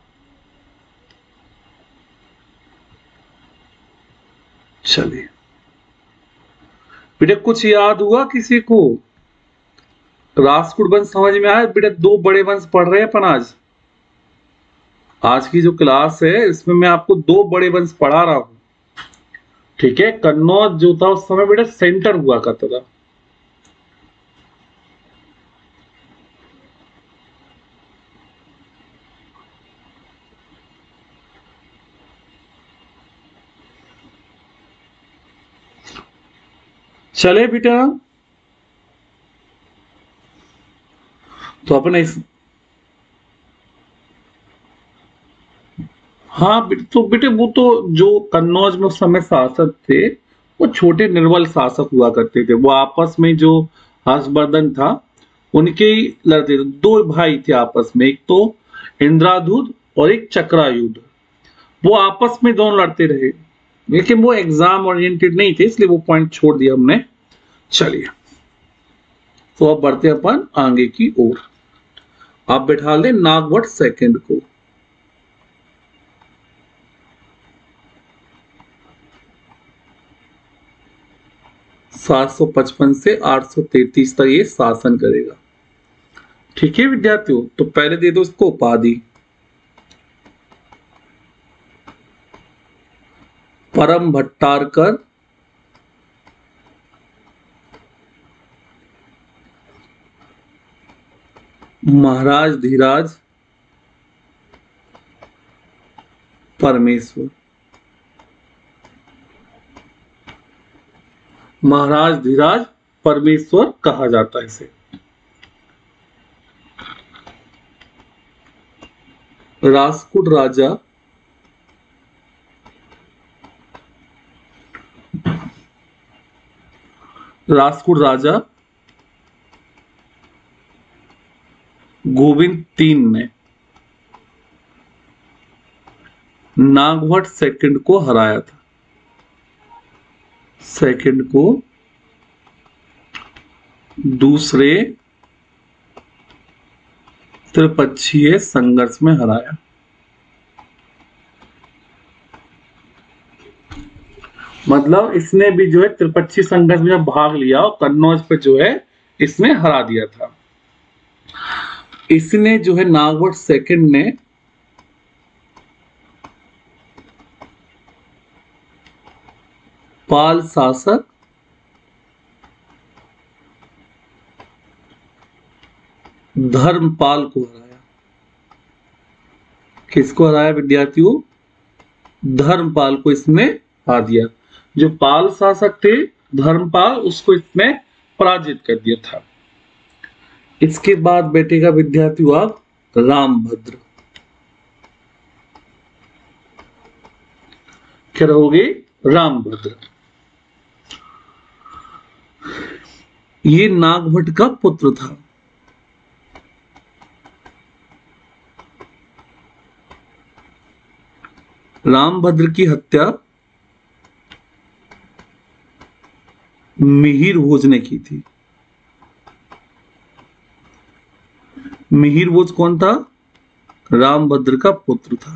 चलिए बेटा, कुछ याद हुआ किसी को? राष्ट्रकूट वंश समझ में आया? बेटा दो बड़े वंश पढ़ रहे हैं अपन आज। आज की जो क्लास है इसमें मैं आपको दो बड़े वंश पढ़ा रहा हूं। ठीक है, कन्नौज जो था उस समय बेटा सेंटर हुआ करता था। चले बेटा, तो अपने इस, हाँ तो बेटे वो तो जो कन्नौज में उस समय शासक थे वो छोटे निर्बल शासक हुआ करते थे। वो आपस में जो हर्षवर्धन था उनके ही लड़ते थे। दो भाई थे आपस में, एक तो इंद्रादूत और एक चक्रायुध। वो आपस में दोनों लड़ते रहे, लेकिन वो एग्जाम ओरिएंटेड नहीं थे, इसलिए वो पॉइंट छोड़ दिया हमने। चलिए, तो अब बढ़ते अपन आगे की ओर। आप बैठा लें नागवट सेकंड को। सात सौ पचपन से 833 तक ये शासन करेगा। ठीक है विद्यार्थियों, तो पहले दे दो इसको उपाधि। परम भट्टारकर, महाराज धीराज, परमेश्वर। महाराज धीराज परमेश्वर कहा जाता है इसे। राष्ट्रकूट राजा, राष्ट्रकूट राजा गोविंद तीन ने नागवट सेकंड को हराया था। सेकंड को दूसरे त्रिपक्षीय संघर्ष में हराया। मतलब इसने भी जो है त्रिपक्षीय संघर्ष में भाग लिया और कन्नौज पे जो है इसने हरा दिया था। इसने जो है नागवट सेकंड ने पाल शासक धर्मपाल को हराया। किसको हराया विद्यार्थियों? धर्मपाल को इसने हरा दिया। जो पाल शासक थे धर्मपाल, उसको इसने पराजित कर दिया था। इसके बाद बैठेगा विद्यार्थियों आप रामभद्र। क्या रहोगे? रामभद्र। ये नागभट्ट का पुत्र था। रामभद्र की हत्या मिहिर भोज ने की थी। मिहिर भोज कौन था? रामभद्र का पुत्र था।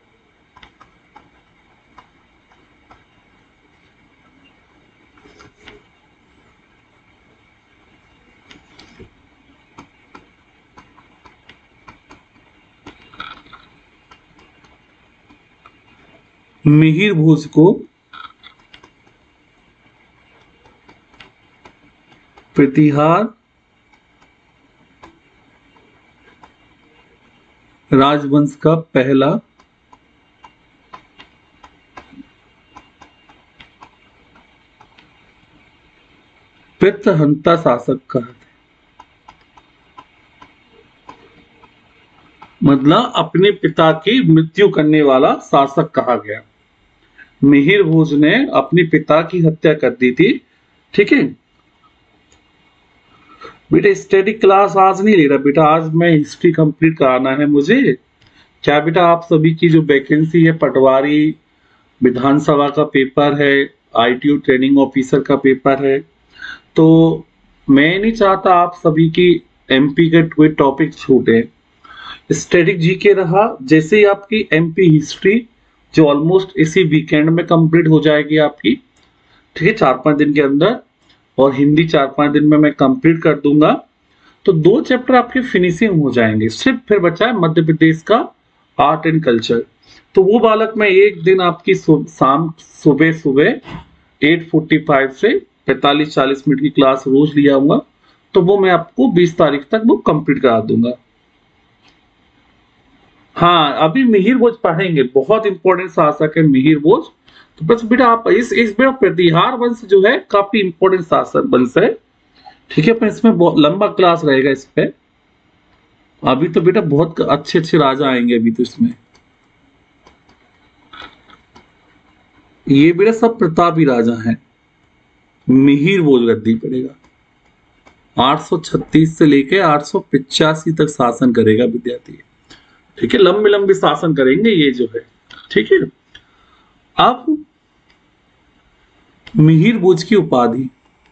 मिहिर भोज को प्रतिहार राजवंश का पहला पितृहंता शासक कहा था। मतलब अपने पिता की मृत्यु करने वाला शासक कहा गया। मिहिर भोज ने अपने पिता की हत्या कर दी थी। ठीक है बेटा, स्टडी क्लास आज नहीं ले रहा बेटा, आज मैं हिस्ट्री कंप्लीट कराना है मुझे। क्या बेटा आप सभी की जो वैकेंसी है, पटवारी विधानसभा का पेपर है, आईटीओ ट्रेनिंग ऑफिसर का पेपर है, तो मैं नहीं चाहता आप सभी की एमपी के कोई टॉपिक छूटे। स्टैटिक जीके रहा, जैसे ही आपकी एमपी हिस्ट्री जो ऑलमोस्ट इसी वीकेंड में कंप्लीट हो जाएगी आपकी, ठीक है, 4-5 दिन के अंदर, और हिंदी 4-5 दिन में मैं कंप्लीट कर दूंगा, तो 2 चैप्टर आपके फिनिशिंग हो जाएंगे। सिर्फ फिर बचा है मध्य प्रदेश का आर्ट एंड कल्चर। तो वो बालक मैं एक दिन आपकी शाम सुबह 8:45 से 45-40 मिनट की क्लास रोज लिया आऊंगा, तो वो मैं आपको 20 तारीख तक वो कंप्लीट करा दूंगा। हाँ, अभी मिहिर भोज पढ़ेंगे, बहुत इंपॉर्टेंट शासक है मिहिर भोज, तो बस बेटा आप इस बेटा प्रतिहार वंश जो है काफी इंपॉर्टेंट शासक वंश है। ठीक है, पर इसमें बहुत लंबा क्लास रहेगा इस पे। अभी तो बेटा बहुत अच्छे अच्छे राजा आएंगे अभी तो इसमें। ये बेटा सब प्रतापी राजा हैं। मिहिर भोज गद्दी पड़ेगा। 836 से लेके 885 तक शासन करेगा विद्यार्थी। ठीक है, लंबे लंबे शासन करेंगे ये जो है। ठीक है, अब मिहिर भोज की उपाधि,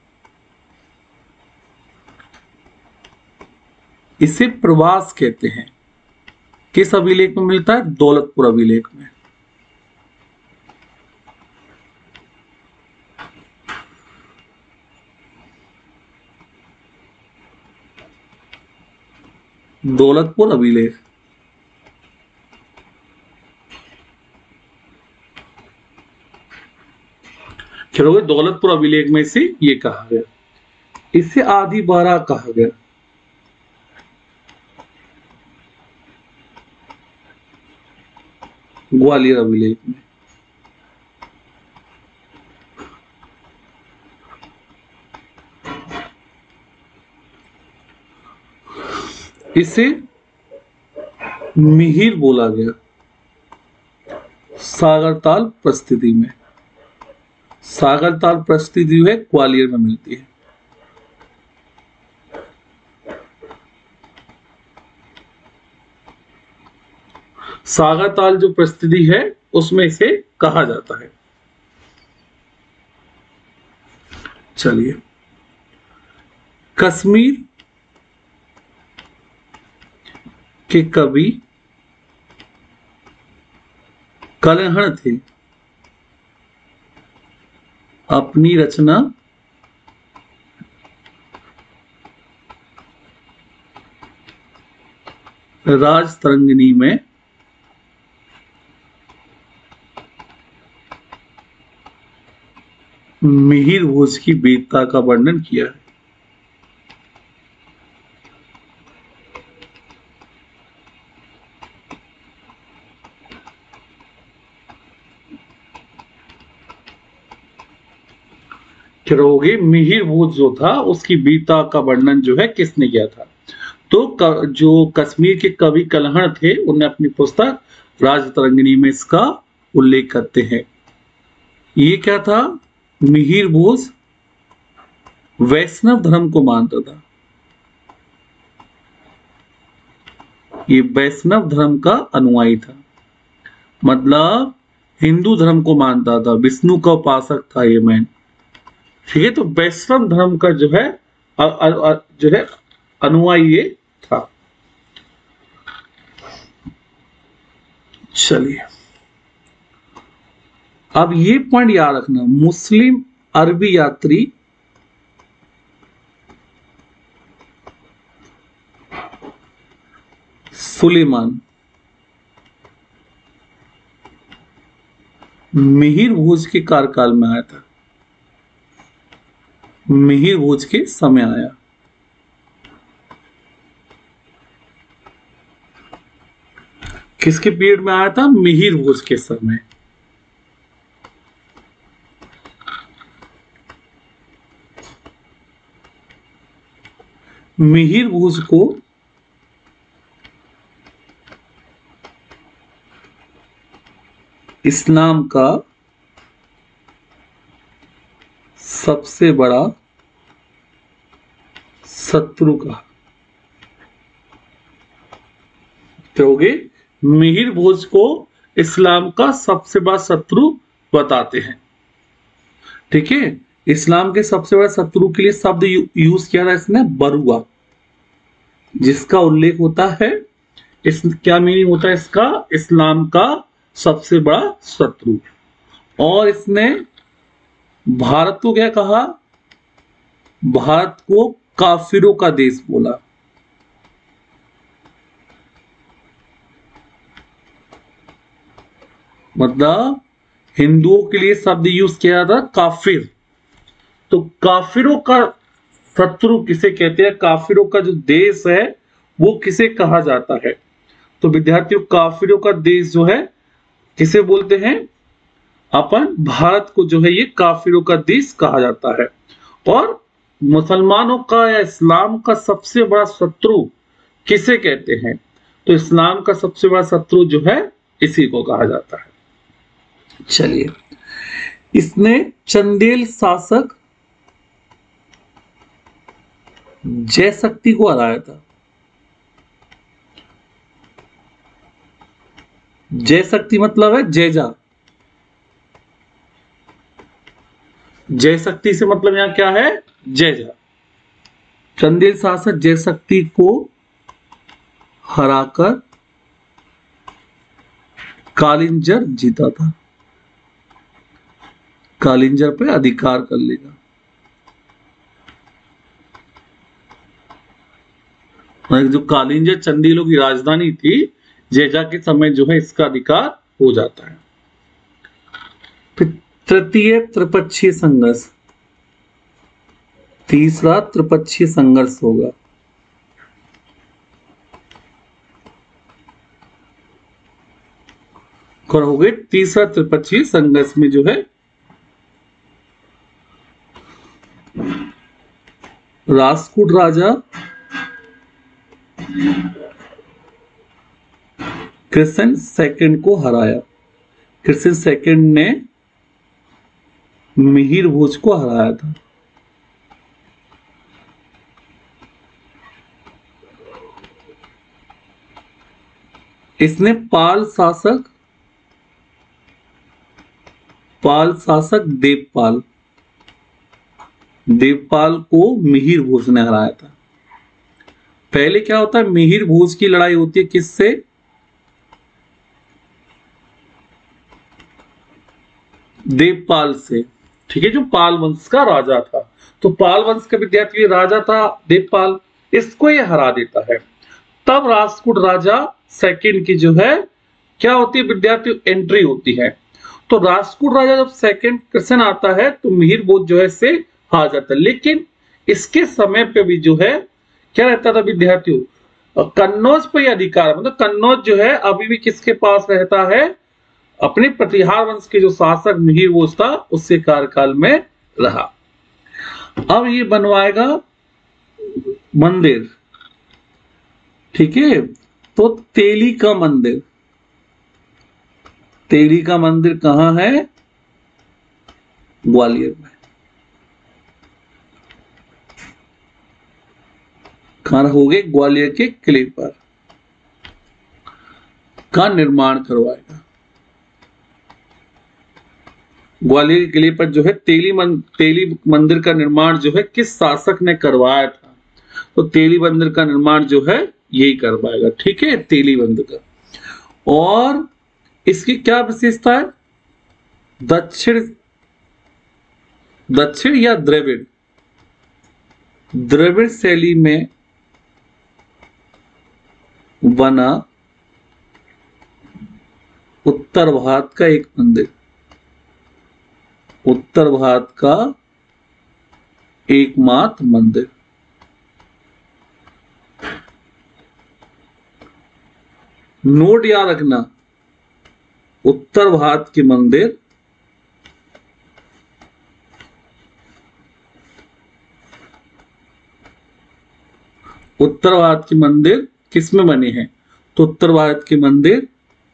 इसे प्रवास कहते हैं। किस अभिलेख में मिलता है? दौलतपुर अभिलेख में। दौलतपुर अभिलेख। चलो, दौलतपुर अभिलेख में से ये कहा गया। इसे आदि बारह कहा गया। ग्वालियर अभिलेख में। इसे मिहिर बोला गया। सागरताल परिस्थिति में। सागरताल परिस्थिति जो है ग्वालियर में मिलती है। सागरताल जो परिस्थिति है उसमें इसे कहा जाता है। चलिए, कश्मीर के कवि कलहण थे। अपनी रचना राजतरंगिणी में मिहिर भोज की वीरता का वर्णन किया है। चलोगे, मिहिर भोज जो था उसकी वीरता का वर्णन जो है किसने किया था? तो जो कश्मीर के कवि कलहण थे उन्होंने अपनी पुस्तक राजतरंगिणी में इसका उल्लेख करते हैं। ये क्या था? मिहिर भोज वैष्णव धर्म को मानता था। ये वैष्णव धर्म का अनुयायी था, मतलब हिंदू धर्म को मानता था, विष्णु का उपासक था ये मैन। ठीक है, तो वैष्णव धर्म का जो है अनुयायी ये था। चलिए, अब ये पॉइंट याद रखना, मुस्लिम अरबी यात्री सुलेमान मिहिर भोज के कार्यकाल में आया था। मिहिर भोज के समय आया। किसके पीरियड में आया था? मिहिर भोज के समय। मिहिर भोज को इस्लाम का सबसे बड़ा शत्रु कहा। कहोगे, मिहिर भोज को इस्लाम का सबसे बड़ा शत्रु बताते हैं। ठीक है, इस्लाम के सबसे बड़ा शत्रु के लिए शब्द यूज किया था इसने, बरुआ, जिसका उल्लेख होता है। क्या मीनिंग होता है इसका? इस्लाम का सबसे बड़ा शत्रु। और इसने भारत को क्या कहा? भारत को काफिरों का देश बोला। मतलब हिंदुओं के लिए शब्द यूज किया था काफिर। तो काफिरों का शत्रु किसे कहते हैं? काफिरों का जो देश है वो किसे कहा जाता है? तो विद्यार्थियों, काफिरों का देश जो है किसे बोलते हैं? अपन भारत को जो है ये काफिरों का देश कहा जाता है। और मुसलमानों का या इस्लाम का सबसे बड़ा शत्रु किसे कहते हैं? तो इस्लाम का सबसे बड़ा शत्रु जो है इसी को कहा जाता है। चलिए, इसने चंदेल शासक जयशक्ति को हराया था। जयशक्ति मतलब है जयजा। जयशक्ति से मतलब यहां क्या है? जयजा। चंदेल शासक जयशक्ति को हराकर कालिंजर जीता था। कालिंजर पे अधिकार कर लेगा। जो कालिंजर चंदेलों की राजधानी थी, जयजा के समय जो है इसका अधिकार हो जाता है। फिर तृतीय त्रिपक्षीय संघर्ष, तीसरा त्रिपक्षीय संघर्ष होगा। और हो गए तीसरा त्रिपक्षीय संघर्ष में जो है राष्ट्रकूट राजा कृष्ण सेकंड को हराया। कृष्ण सेकंड ने मिहिर भोज को हराया था। इसने पाल शासक देवपाल को मिहिर भोज ने हराया था। पहले क्या होता है, मिहिर भोज की लड़ाई होती है किससे? देवपाल से। ठीक है, जो पाल वंश का राजा था। तो पाल वंश का विद्यार्थी राजा था देवपाल, इसको ये हरा देता है। तब राष्ट्रकूट राजा सेकंड की जो है क्या होती है विद्यार्थी? एंट्री होती है। तो राष्ट्रकूट राजा जब सेकंड कृष्ण आता है तो मिहिर भोज जो है से हार जाता है। लेकिन इसके समय पे भी जो है क्या रहता था विद्यार्थियों? कन्नौज पर अधिकार, मतलब कन्नौज जो है अभी भी किसके पास रहता है? अपने प्रतिहार वंश के जो शासक मिहिर भोज था उसके कार्यकाल में रहा। अब ये बनवाएगा मंदिर। ठीक है, तो तेली का मंदिर। तेली का मंदिर कहां है? ग्वालियर में। कहां हो गए? ग्वालियर के किले पर का निर्माण करवाएगा। ग्वालियर के किले पर जो है तेली मंदिर का निर्माण जो है किस शासक ने करवाया था? तो तेली मंदिर का निर्माण जो है यही करवाएगा। ठीक है, तेली मंदिर का। और इसकी क्या विशेषता है? दक्षिण या द्रविड़ शैली में बना उत्तर भारत का एक मंदिर। उत्तर भारत का एकमात्र मंदिर। नोट याद रखना, उत्तर भारत के मंदिर किस में बने हैं? तो उत्तर भारत के मंदिर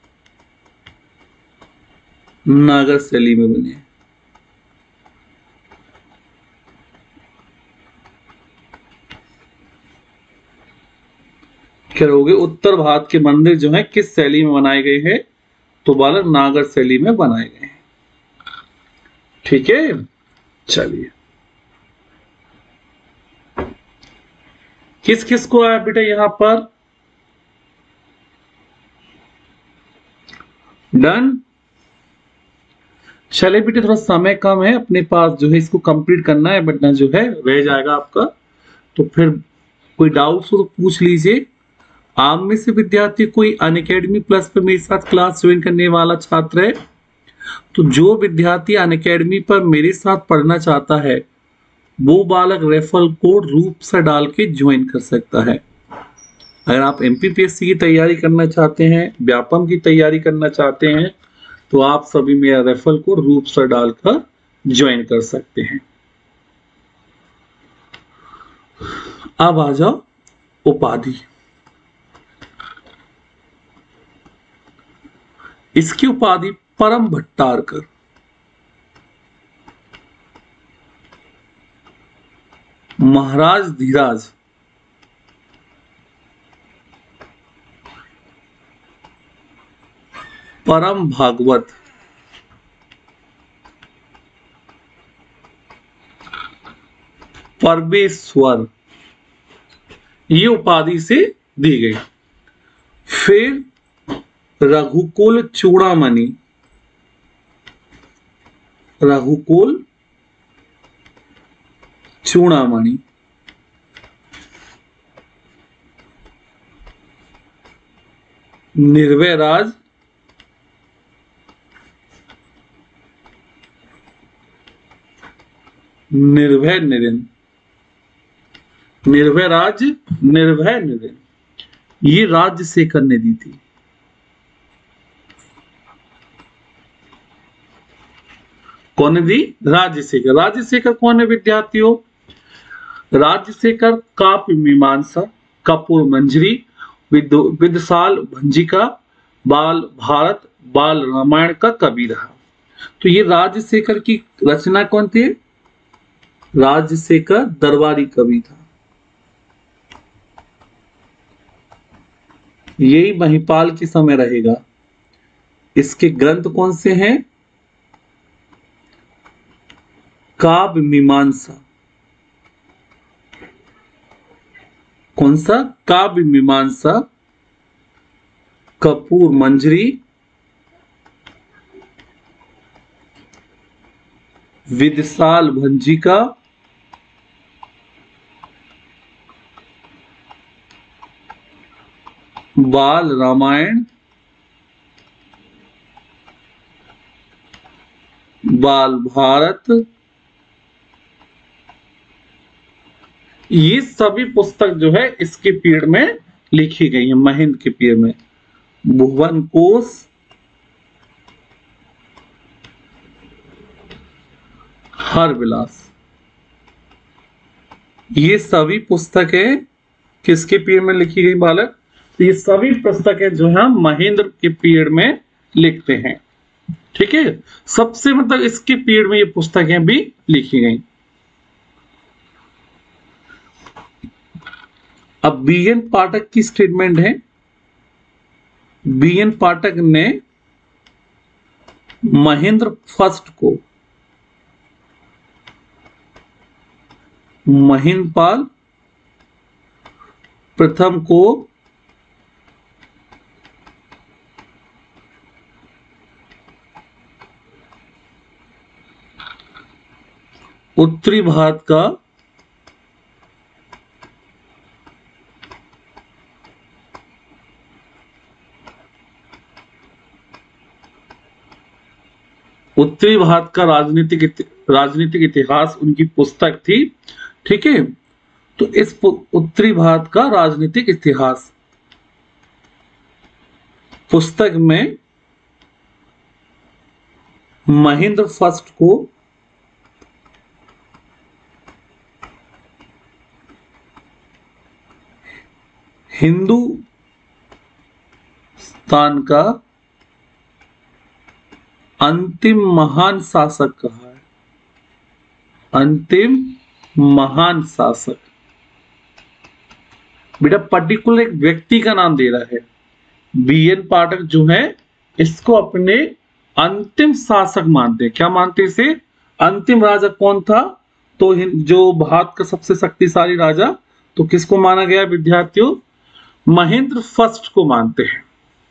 नागर शैली में बने हैं। क्या हो गए? उत्तर भारत के मंदिर जो हैं किस शैली में बनाए गए हैं? तो बालक नागर शैली में बनाए गए हैं। ठीक है, चलिए, किस किस को आया बेटा यहां पर? डन। चलिए बेटे, थोड़ा समय कम है अपने पास, जो है इसको कंप्लीट करना है, बट ना जो है रह जाएगा आपका। तो फिर कोई डाउट्स हो तो पूछ लीजिए। आप में से विद्यार्थी कोई अनअकैडमी प्लस पे मेरे साथ क्लास ज्वाइन करने वाला छात्र है? तो जो विद्यार्थी अनअकैडमी पर मेरे साथ पढ़ना चाहता है वो बालक रेफरल कोड रूप से डाल के ज्वाइन कर सकता है। अगर आप एमपीपीएससी की तैयारी करना चाहते हैं, व्यापम की तैयारी करना चाहते हैं, तो आप सभी मेरा रेफरल कोड रूप सर डालकर ज्वाइन कर सकते हैं। अब आ जाओ उपाधि। इसकी उपाधि परम भट्टारकर। महाराज धीराज, परम भागवत, परमेश्वर, ये उपाधि से दी गई। फिर रघुकुल चूड़ामणि, रघुकुल चूड़ामणि, निर्भय राज, निर्भय निरन, निर्भय राज, निर्भय निरन, ये राजशेखर ने दी थी। कौन ने दी? राजशेखर। राजशेखर कौन है विद्यार्थियों? राजशेखर काव्य मीमांसा, कपूर मंजरी, विदसाल भंजिका, बाल भारत, बाल रामायण का कवि रहा। तो ये राजशेखर की रचना कौन थी? राजशेखर दरबारी कवि था। यही महिपाल के समय रहेगा। इसके ग्रंथ कौन से हैं? काव्य मीमांसा। कौन सा? काव्य मीमांसा, कपूर मंजरी, विदसाल भंजिका, बाल रामायण, बाल भारत, ये सभी पुस्तक जो है इसके पीरियड में लिखी गई है। महेंद्र के पीरियड में भुवन कोश, हरविलास, ये सभी पुस्तकें किसके पीरियड में लिखी गई बालक? ये सभी पुस्तकें जो है महेंद्र के पीरियड में लिखते हैं। ठीक है, सबसे मतलब इसके पीरियड में ये पुस्तकें भी लिखी गई। अब बी.एन. पाठक की स्टेटमेंट है। बी.एन. पाठक ने महेंद्र फर्स्ट को, महिंदपाल प्रथम को उत्तरी भारत का उत्तरी भारत का राजनीतिक इतिहास उनकी पुस्तक थी। ठीक है, तो इस उत्तरी भारत का राजनीतिक इतिहास पुस्तक में महेंद्र फर्स्ट को हिंदुस्तान का अंतिम महान शासक कहा है। अंतिम महान शासक, बेटा पर्टिकुलर एक व्यक्ति का नाम दे रहा है। बी.एन. पाठक जो है इसको अपने अंतिम शासक मानते हैं। क्या मानते हैं इसे? अंतिम राजा कौन था? तो जो भारत का सबसे शक्तिशाली राजा, तो किसको माना गया विद्यार्थियों? महेंद्र फर्स्ट को मानते हैं।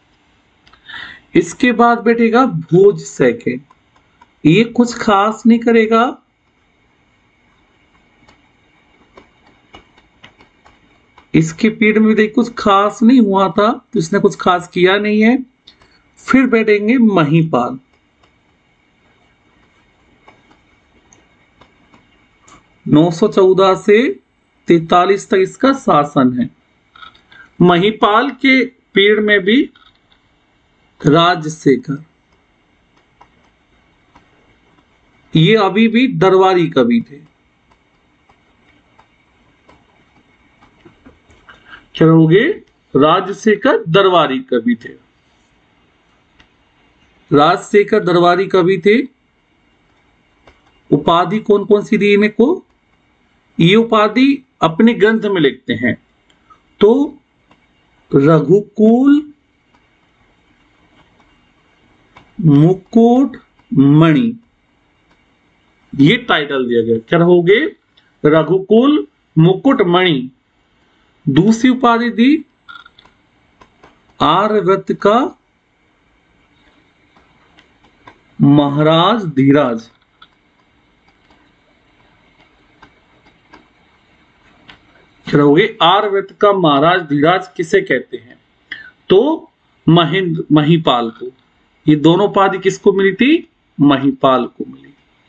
इसके बाद बैठेगा भोज सेकंड। ये कुछ खास नहीं करेगा, इसके पीरियड में देखिए कुछ खास नहीं हुआ था, तो इसने कुछ खास किया नहीं है। फिर बैठेंगे महिपाल। नौ सौ 14 से 43 तक इसका शासन है। महिपाल के पीरियड में भी राजशेखर, ये अभी भी दरबारी कवि थे। क्या होगे? राजशेखर दरबारी कवि थे। राजशेखर दरबारी कवि थे। उपाधि कौन कौन सी दी इन्हें को? ये उपाधि अपने ग्रंथ में लिखते हैं। तो रघुकुल मुकुट मणि, ये टाइटल दिया गया। क्या रहोगे? रघुकुल मुकुट मणि। दूसरी उपाधि दी आर्यव्रत का महाराज धीराज। क्या रहोगे? आर्यव्रत का महाराज धीराज किसे कहते हैं? तो महेंद्र महिपाल को। ये दोनों उपाधि किसको मिली थी? महिपाल को मिली।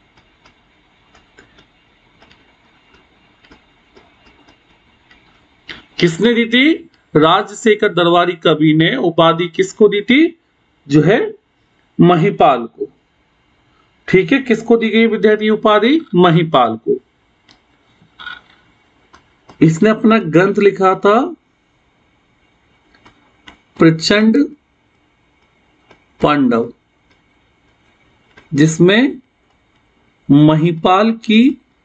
किसने दी थी? राजशेखर दरबारी कवि ने उपाधि किसको दी थी? जो है महिपाल को। ठीक है, किसको दी गई विद्यार्थी उपाधि? महिपाल को। इसने अपना ग्रंथ लिखा था प्रचंड पांडव, जिसमें महिपाल की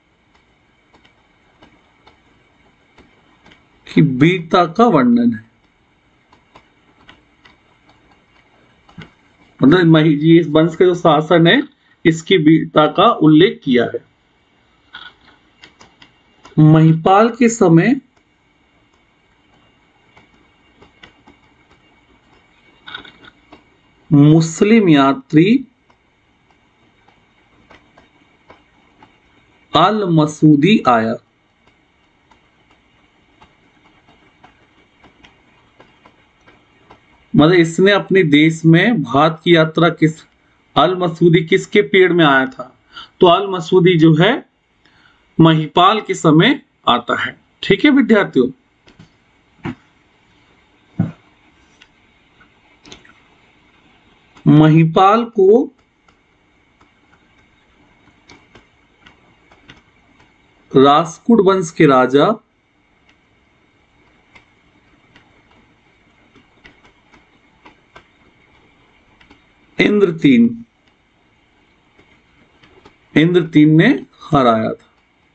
वीरता का वर्णन है। मतलब ये इस वंश का जो शासन है, इसकी वीरता का उल्लेख किया है। महिपाल के समय मुस्लिम यात्री अल मसूदी आया। मतलब इसने अपने देश में भारत की यात्रा किस अल मसूदी किसके पेड़ में आया था? तो अल मसूदी जो है महिपाल के समय आता है। ठीक है विद्यार्थियों, महिपाल को राष्ट्रकूट वंश के राजा इंद्रतीन ने हराया था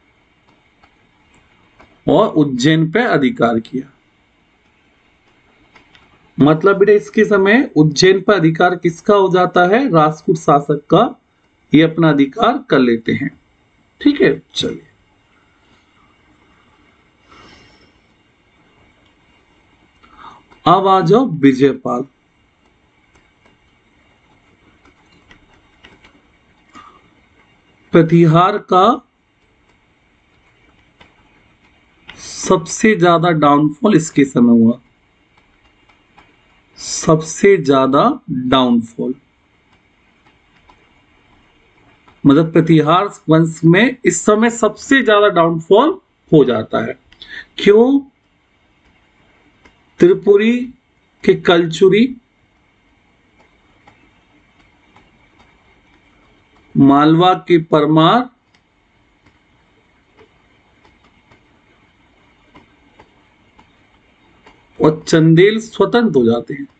और उज्जैन पे अधिकार किया। मतलब बेटा इसके समय उज्जैन पर अधिकार किसका हो जाता है? राष्ट्रकूट शासक का। ये अपना अधिकार कर लेते हैं। ठीक है, चलिए अब आ जाओ विजयपाल। प्रतिहार का सबसे ज्यादा डाउनफॉल इसके समय हुआ। सबसे ज्यादा डाउनफॉल मतलब प्रतिहार वंश में इस समय सबसे ज्यादा डाउनफॉल हो जाता है। क्यों? त्रिपुरी के कलचुरी, मालवा के परमार, और चंदेल स्वतंत्र हो जाते हैं।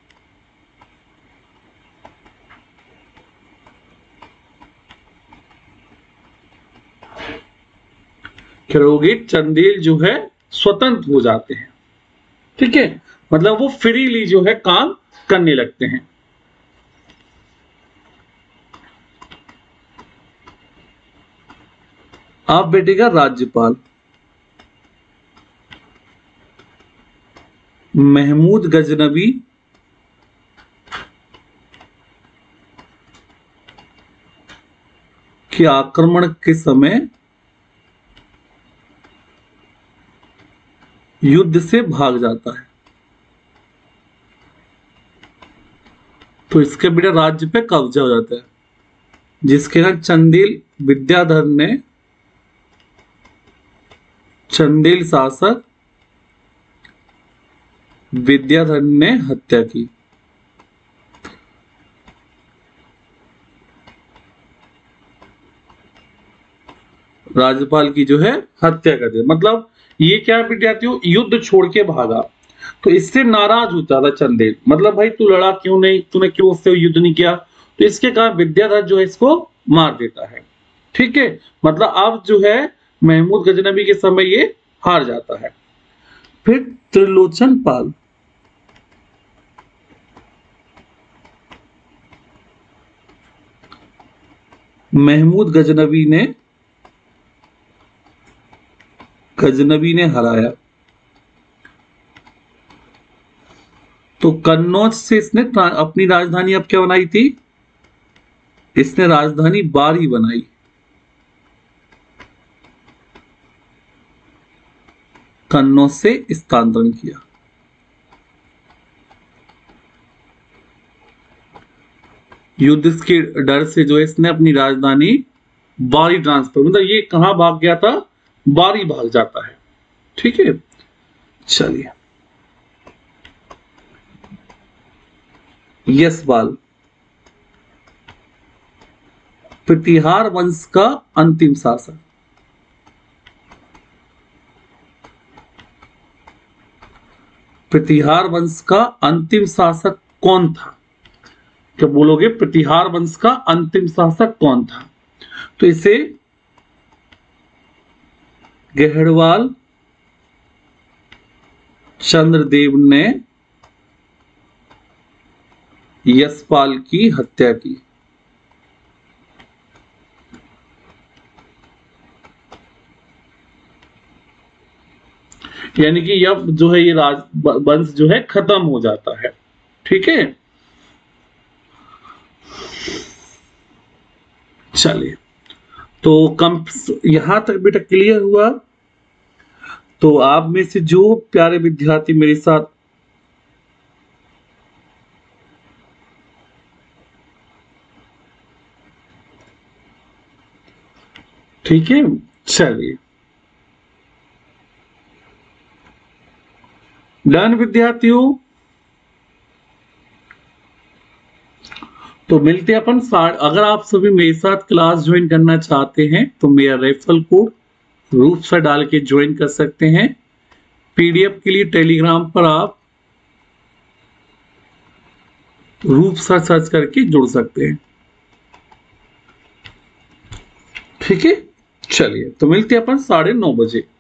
खरोगे चंदेल जो है स्वतंत्र हो जाते हैं। ठीक है, मतलब वो फ्रीली जो है काम करने लगते हैं। आप बैठेगा राज्यपाल महमूद गजनबी के आक्रमण के समय युद्ध से भाग जाता है। तो इसके बेटा राज्य पे कब्जा हो जाता है, जिसके कारण चंदेल शासक विद्याधर ने हत्या की। राज्यपाल की जो है हत्या कर दी। मतलब ये क्या है विद्यार्थियों, युद्ध छोड़ के भागा, तो इससे नाराज होता था चंदेल। मतलब भाई तू लड़ा क्यों नहीं, तूने क्यों उससे युद्ध नहीं किया, तो इसके कारण विद्याधर जो है इसको मार देता है। ठीक है, मतलब अब जो है महमूद गजनबी के समय ये हार जाता है। फिर त्रिलोचन पाल, महमूद गजनबी ने हराया, तो कन्नौज से इसने अपनी राजधानी अब क्या बनाई थी, इसने राजधानी बारी बनाई। कन्नौज से स्थानांतरण किया। युद्ध के डर से जो है इसने अपनी राजधानी बारी ट्रांसफर, मतलब ये कहां भाग गया था, बारी भाग जाता है। ठीक है, चलिए यशपाल, प्रतिहार वंश का अंतिम शासक। प्रतिहार वंश का अंतिम शासक कौन था, क्या बोलोगे, प्रतिहार वंश का अंतिम शासक कौन था, तो इसे गहरवाल चंद्रदेव ने यशपाल की हत्या की। यानी कि अब जो है ये वंश जो है खत्म हो जाता है। ठीक है, चलिए तो कम यहां तक बेटा क्लियर हुआ। तो आप में से जो प्यारे विद्यार्थी मेरे साथ ठीक है, चलिए डन विद्यार्थियों, तो मिलते हैं अपन अगर आप सभी मेरे साथ क्लास ज्वाइन करना चाहते हैं तो मेरा रेफरल कोड रूप से डाल के ज्वाइन कर सकते हैं। पीडीएफ के लिए टेलीग्राम पर आप रूप सर सर्च करके जुड़ सकते हैं। ठीक है, चलिए तो मिलते हैं अपन 9:30 बजे।